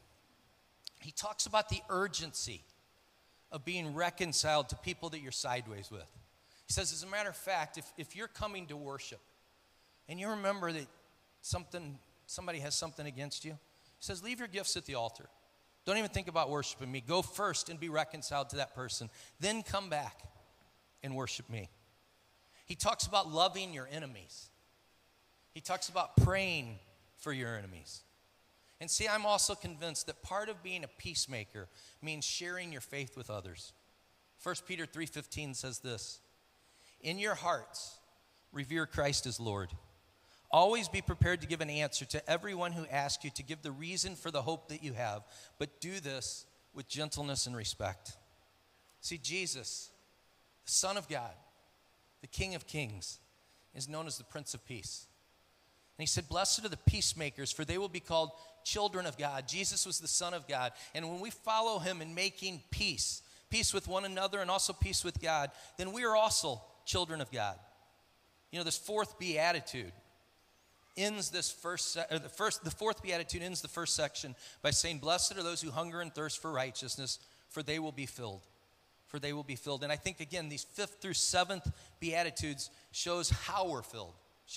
He talks about the urgency of being reconciled to people that you're sideways with. He says, as a matter of fact, if you're coming to worship, and you remember that somebody has something against you, he says, leave your gifts at the altar. Don't even think about worshiping me. Go first and be reconciled to that person. Then come back and worship me. He talks about loving your enemies. He talks about praying for your enemies. And see, I'm also convinced that part of being a peacemaker means sharing your faith with others. 1 Peter 3:15 says this, in your hearts, revere Christ as Lord. Always be prepared to give an answer to everyone who asks you to give the reason for the hope that you have, but do this with gentleness and respect. See, Jesus, the Son of God, the King of Kings, is known as the Prince of Peace. And he said, blessed are the peacemakers, for they will be called children of God. Jesus was the Son of God. And when we follow him in making peace with one another and also peace with God, then we are also children of God. This fourth beatitude ends the fourth beatitude ends the first section by saying, blessed are those who hunger and thirst for righteousness, for they will be filled. For they will be filled. And I think, again, these 5th through 7th beatitudes shows how we're filled.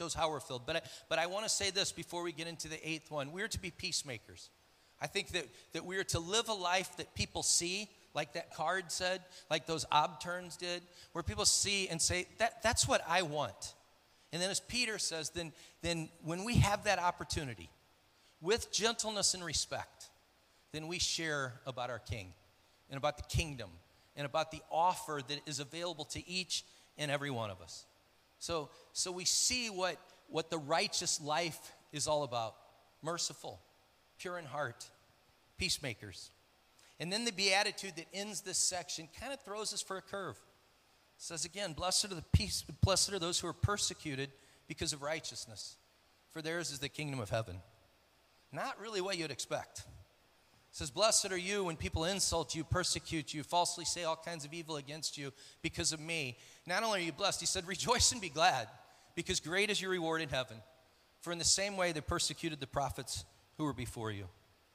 But I want to say this before we get into the 8th one. We're to be peacemakers. I think that we are to live a life that people see, like that card said, like those obturns did, where people see and say, that's what I want. And then as Peter says, then when we have that opportunity, with gentleness and respect, then we share about our King and about the kingdom and about the offer that is available to each and every one of us. So we see what the righteous life is all about. Merciful, pure in heart, peacemakers. And then the beatitude that ends this section kind of throws us for a curve. It says again, blessed are those who are persecuted because of righteousness, for theirs is the kingdom of heaven. Not really what you'd expect. It says, blessed are you when people insult you, persecute you, falsely say all kinds of evil against you because of me. Not only are you blessed, he said, rejoice and be glad, because great is your reward in heaven. For in the same way they persecuted the prophets who were before you.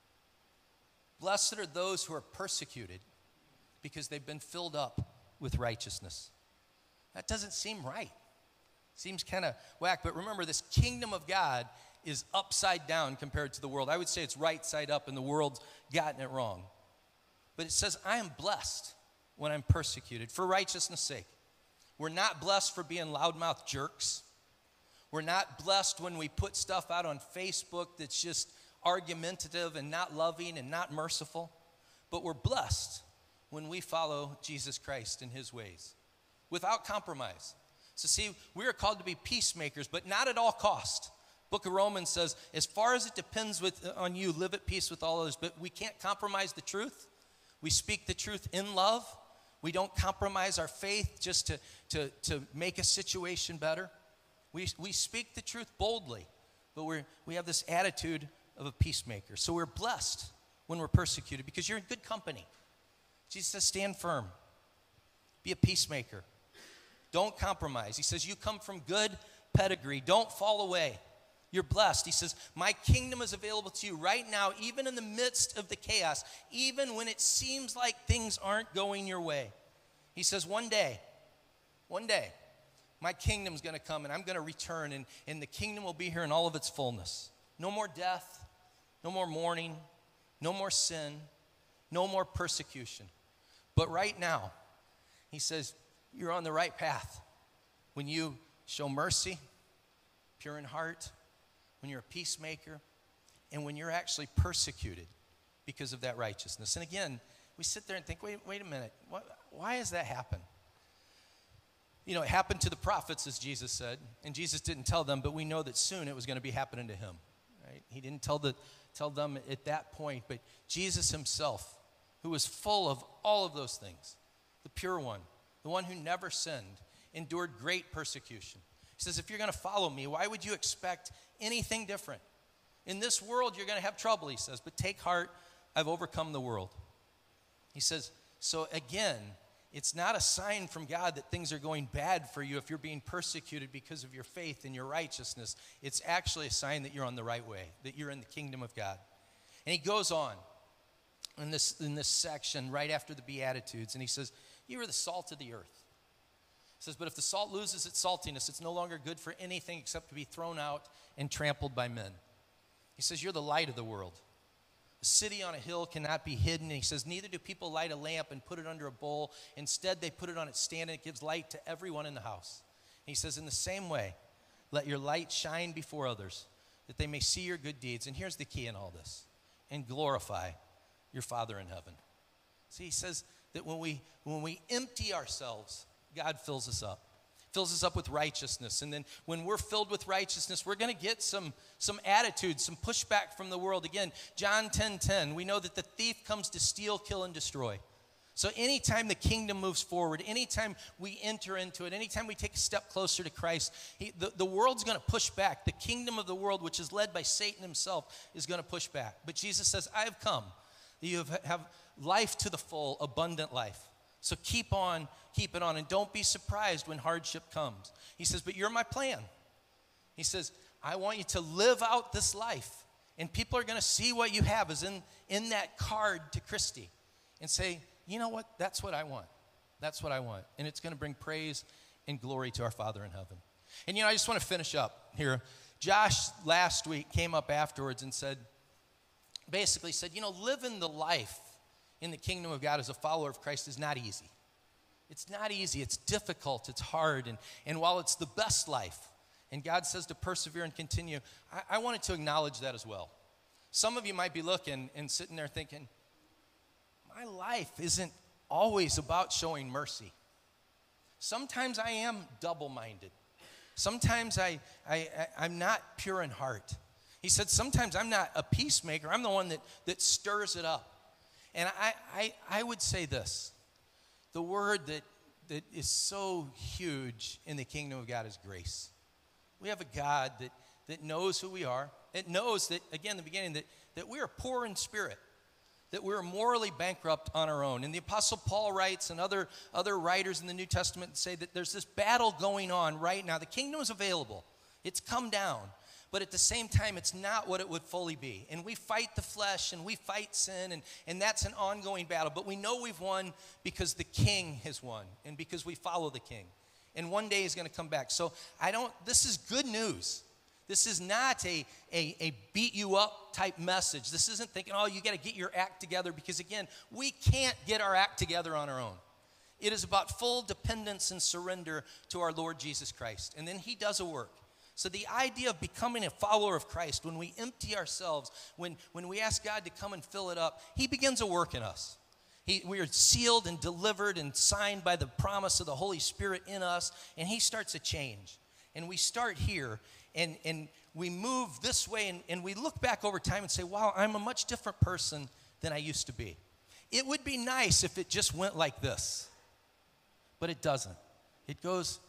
Blessed are those who are persecuted because they've been filled up with righteousness. That doesn't seem right. Seems kind of whack, but remember, this kingdom of God is upside down compared to the world. I would say it's right side up, and the world's gotten it wrong. But it says, I am blessed when I'm persecuted for righteousness' sake. We're not blessed for being loudmouth jerks. We're not blessed when we put stuff out on Facebook that's just argumentative and not loving and not merciful. But we're blessed when we follow Jesus Christ in his ways without compromise. So see, we are called to be peacemakers, but not at all cost. Book of Romans says, as far as it depends on you, live at peace with all others. But we can't compromise the truth. We speak the truth in love. We don't compromise our faith just to make a situation better. We speak the truth boldly, but we have this attitude of a peacemaker. So we're blessed when we're persecuted because you're in good company. Jesus says, stand firm. Be a peacemaker. Don't compromise. He says, you come from good pedigree. Don't fall away. You're blessed. He says, my kingdom is available to you right now, even in the midst of the chaos, even when it seems like things aren't going your way. He says, one day, my kingdom's going to come and I'm going to return and the kingdom will be here in all of its fullness. No more death, no more mourning, no more sin, no more persecution. But right now, he says, you're on the right path. When you show mercy, pure in heart, when you're a peacemaker, and when you're actually persecuted because of that righteousness. And again, we sit there and think, wait a minute, why has that happened? You know, it happened to the prophets, as Jesus said, and Jesus didn't tell them, but we know that soon it was going to be happening to him. Right? He didn't tell them at that point, but Jesus himself, who was full of all of those things, the pure one, the one who never sinned, endured great persecution. He says, if you're going to follow me, why would you expect anything different? In this world, you're going to have trouble, he says, but take heart, I've overcome the world. He says, so again, it's not a sign from God that things are going bad for you if you're being persecuted because of your faith and your righteousness. It's actually a sign that you're on the right way, that you're in the kingdom of God. And he goes on in this section right after the Beatitudes, and he says, you are the salt of the earth. He says, but if the salt loses its saltiness, it's no longer good for anything except to be thrown out and trampled by men. He says, you're the light of the world. A city on a hill cannot be hidden. And he says, neither do people light a lamp and put it under a bowl. Instead, they put it on its stand, and it gives light to everyone in the house. And he says, in the same way, let your light shine before others, that they may see your good deeds. And here's the key in all this, and glorify your Father in heaven. See, he says that when we empty ourselves, God fills us up with righteousness. And then when we're filled with righteousness, we're going to get some attitudes, some pushback from the world. Again, John 10:10, we know that the thief comes to steal, kill, and destroy. So anytime the kingdom moves forward, anytime we enter into it, anytime we take a step closer to Christ, the world's going to push back. The kingdom of the world, which is led by Satan himself, is going to push back. But Jesus says, I have come that you have life to the full, abundant life. So keep it on, and don't be surprised when hardship comes. He says, but you're my plan. He says, I want you to live out this life, and people are going to see what you have is in that card to Christy and say, you know what, that's what I want. That's what I want. And it's going to bring praise and glory to our Father in heaven. And I just want to finish up here. Josh last week came up afterwards and basically said, living the life in the kingdom of God as a follower of Christ is not easy. It's not easy. It's difficult. It's hard. And while it's the best life, and God says to persevere and continue, I wanted to acknowledge that as well. Some of you might be looking and sitting there thinking, my life isn't always about showing mercy. Sometimes I am double-minded. Sometimes I'm not pure in heart. He said, sometimes I'm not a peacemaker. I'm the one that stirs it up. And I would say this. The word that is so huge in the kingdom of God is grace. We have a God that knows who we are. It knows that, again, in the beginning, that we are poor in spirit, that we're morally bankrupt on our own. And the Apostle Paul writes, and other writers in the New Testament say that there's this battle going on right now. The kingdom is available. It's come down. But at the same time, it's not what it would fully be. And we fight the flesh, and we fight sin, and that's an ongoing battle. But we know we've won because the King has won, and because we follow the King. And one day he's going to come back. So this is good news. This is not a beat you up type message. This isn't thinking, oh, you got to get your act together, because again, we can't get our act together on our own. It is about full dependence and surrender to our Lord Jesus Christ. And then he does a work. So the idea of becoming a follower of Christ, when we empty ourselves, when we ask God to come and fill it up, he begins a work in us. We are sealed and delivered and signed by the promise of the Holy Spirit in us, and he starts a change. And we start here, and we move this way, and we look back over time and say, wow, I'm a much different person than I used to be. It would be nice if it just went like this, but it doesn't. It goes,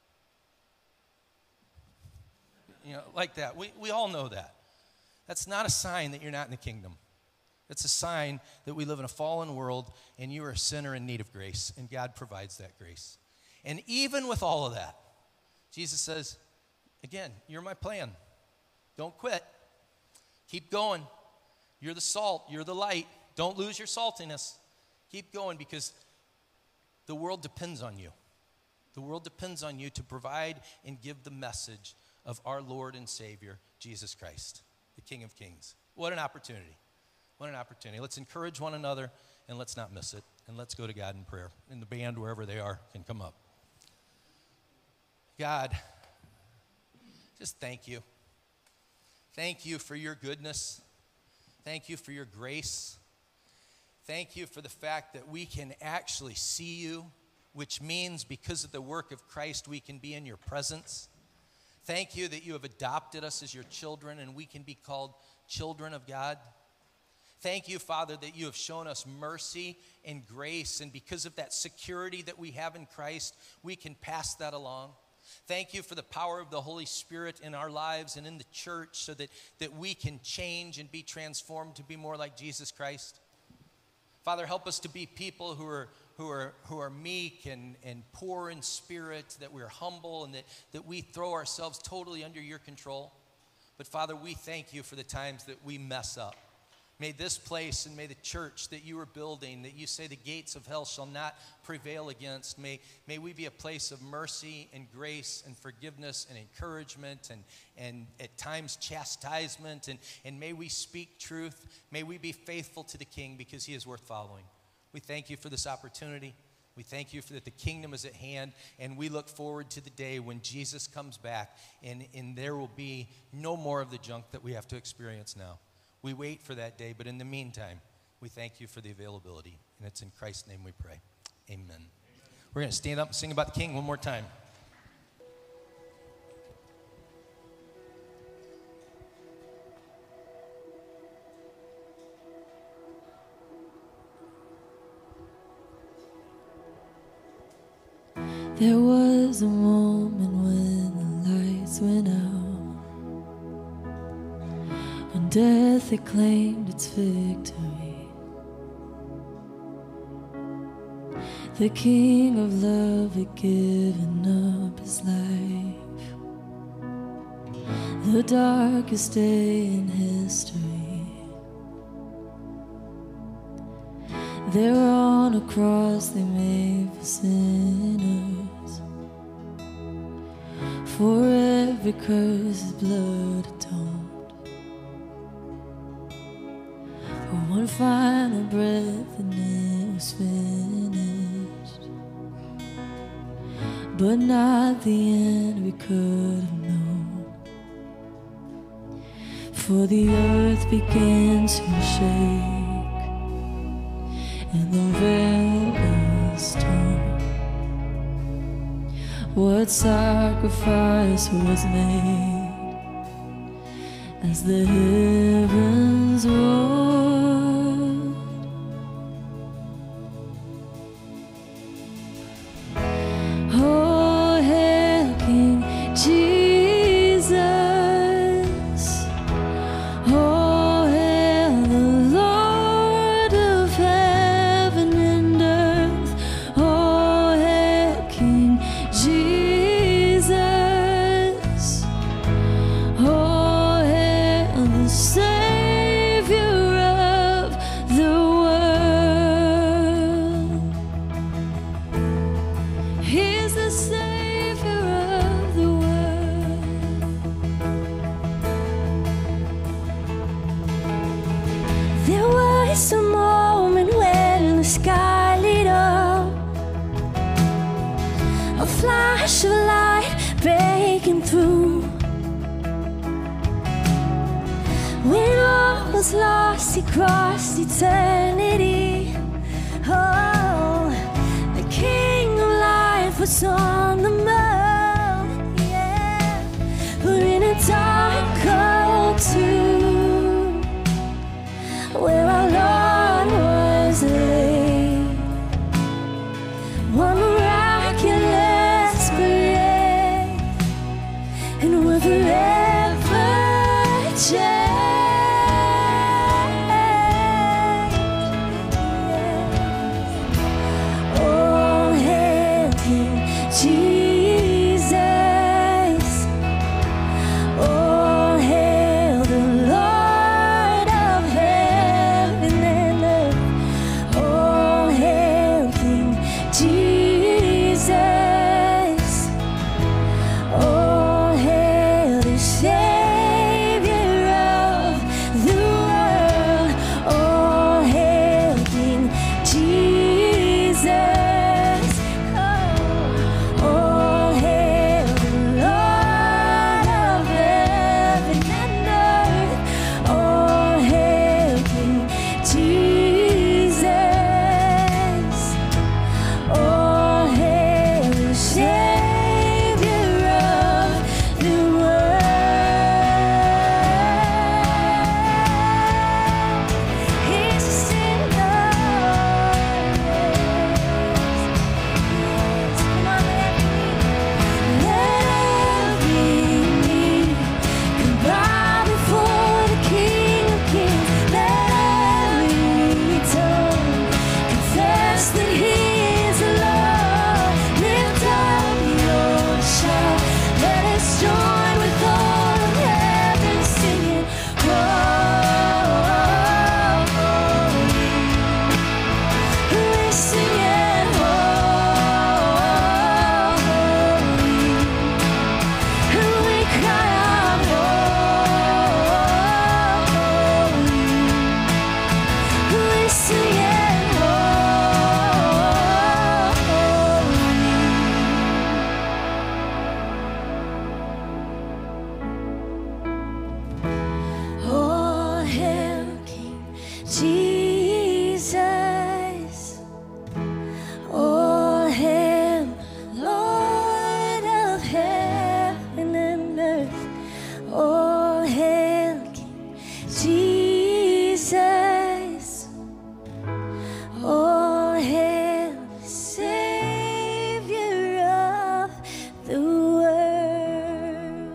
like that. We all know that. That's not a sign that you're not in the kingdom. It's a sign that we live in a fallen world, and you are a sinner in need of grace, and God provides that grace. And even with all of that, Jesus says, again, you're my plan. Don't quit. Keep going. You're the salt. You're the light. Don't lose your saltiness. Keep going, because the world depends on you. The world depends on you to provide and give the message of our Lord and Savior, Jesus Christ, the King of Kings. What an opportunity. What an opportunity. Let's encourage one another, and let's not miss it. And let's go to God in prayer. And the band, wherever they are, can come up. God, just thank you. Thank you for your goodness. Thank you for your grace. Thank you for the fact that we can actually see you, which means because of the work of Christ, we can be in your presence. Thank you that you have adopted us as your children, and we can be called children of God. Thank you, Father, that you have shown us mercy and grace, and because of that security that we have in Christ, we can pass that along. Thank you for the power of the Holy Spirit in our lives and in the church, so that we can change and be transformed to be more like Jesus Christ. Father, help us to be people who are meek and poor in spirit, that we're humble, and that we throw ourselves totally under your control. But Father, we thank you for the times that we mess up. May this place and may the church that you are building, that you say the gates of hell shall not prevail against, may we be a place of mercy and grace and forgiveness and encouragement and at times chastisement, and may we speak truth. May we be faithful to the King, because he is worth following. We thank you for this opportunity. We thank you for that the kingdom is at hand, and we look forward to the day when Jesus comes back, and there will be no more of the junk that we have to experience now. We wait for that day, but in the meantime, we thank you for the availability, and it's in Christ's name we pray. Amen. We're going to stand up and sing about the King one more time. There was a moment when the lights went out, when death had claimed its victory. The King of love had given up his life, the darkest day in history. There on a cross they made for sinners, for every curse his blood atoned. For one final breath and it was finished, but not the end we could have known. For the earth began to shake, and the veil what sacrifice was made as the heavens roared. Oh, hail King Jesus. Oh, hail the Lord of heaven and earth. Oh, hail King Jesus. Oh, hail the Savior of the world. He's the Savior of the world. There was a moment when the sky lit up, a flash of light breaking through. When all was lost, he crossed eternity. Oh, the King of life was on the move, yeah. But in a dark, cold tomb, where our Lord was laid, one miraculous grave, and we're forever changed. Oh, hail King Jesus. Oh, hail the Lord of heaven and earth. Oh, hail King Jesus. Oh, hail the Savior of the world. Oh, hail King Jesus. Oh, hail the Lord of heaven and earth. Oh, hail King Jesus. Oh, hail the Savior of the world. He's the Savior. Yes. Come on, let every knee come bow before the King of Kings. Let every tongue confess that He is Lord. Lift up your shout. Let us join with all of heaven singing. We sing it, and we cry out, we sing it, oh, hail King Jesus. Oh, hail Lord of heaven and earth. Oh, hail King Jesus. Oh, hail the Savior of the world.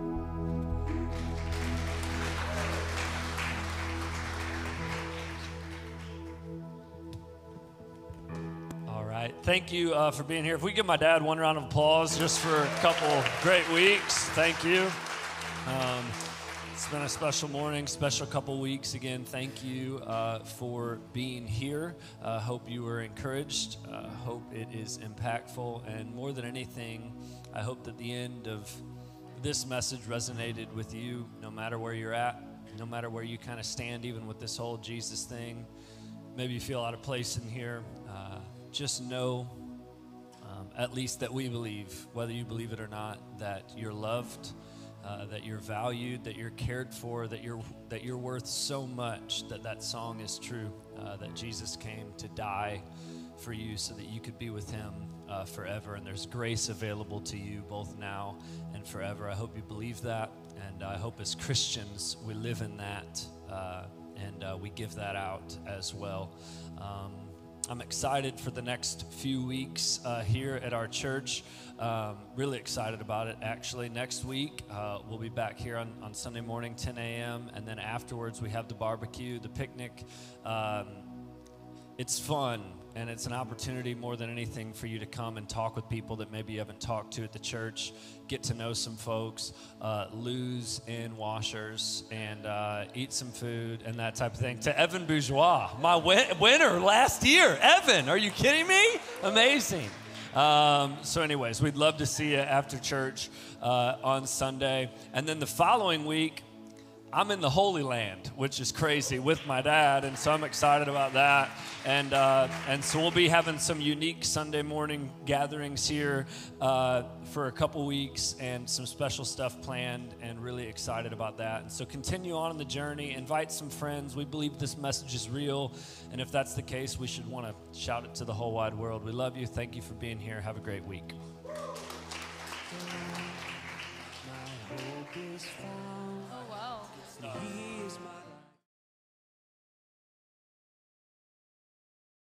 All right. Thank you for being here. If we give my dad one round of applause just for a couple great weeks. Thank you. It's been a special morning, special couple weeks. Again, thank you for being here. Hope you were encouraged. Hope it is impactful. And more than anything, I hope that the end of this message resonated with you, no matter where you're at, no matter where you kind of stand, even with this whole Jesus thing. Maybe you feel out of place in here. Just know, at least that we believe, whether you believe it or not, that you're loved, that you're valued, that you're cared for, that you're worth so much that song is true, that Jesus came to die for you so that you could be with him forever, and there's grace available to you both now and forever. I hope you believe that, and I hope as Christians we live in that, and we give that out as well. I'm excited for the next few weeks here at our church. Really excited about it, actually. Next week, we'll be back here on Sunday morning, 10 a.m., and then afterwards we have the barbecue, the picnic. It's fun, and it's an opportunity more than anything for you to come and talk with people that maybe you haven't talked to at the church, get to know some folks, lose in washers, and eat some food and that type of thing. To Evan Bourgeois, my winner last year. Evan, are you kidding me? Amazing. So anyways, we'd love to see you after church on Sunday. And then the following week, I'm in the Holy Land, which is crazy, with my dad, and so I'm excited about that. And so we'll be having some unique Sunday morning gatherings here for a couple weeks, and some special stuff planned, and really excited about that. And so continue on the journey, invite some friends. We believe this message is real, and if that's the case, we should want to shout it to the whole wide world. We love you. Thank you for being here. Have a great week.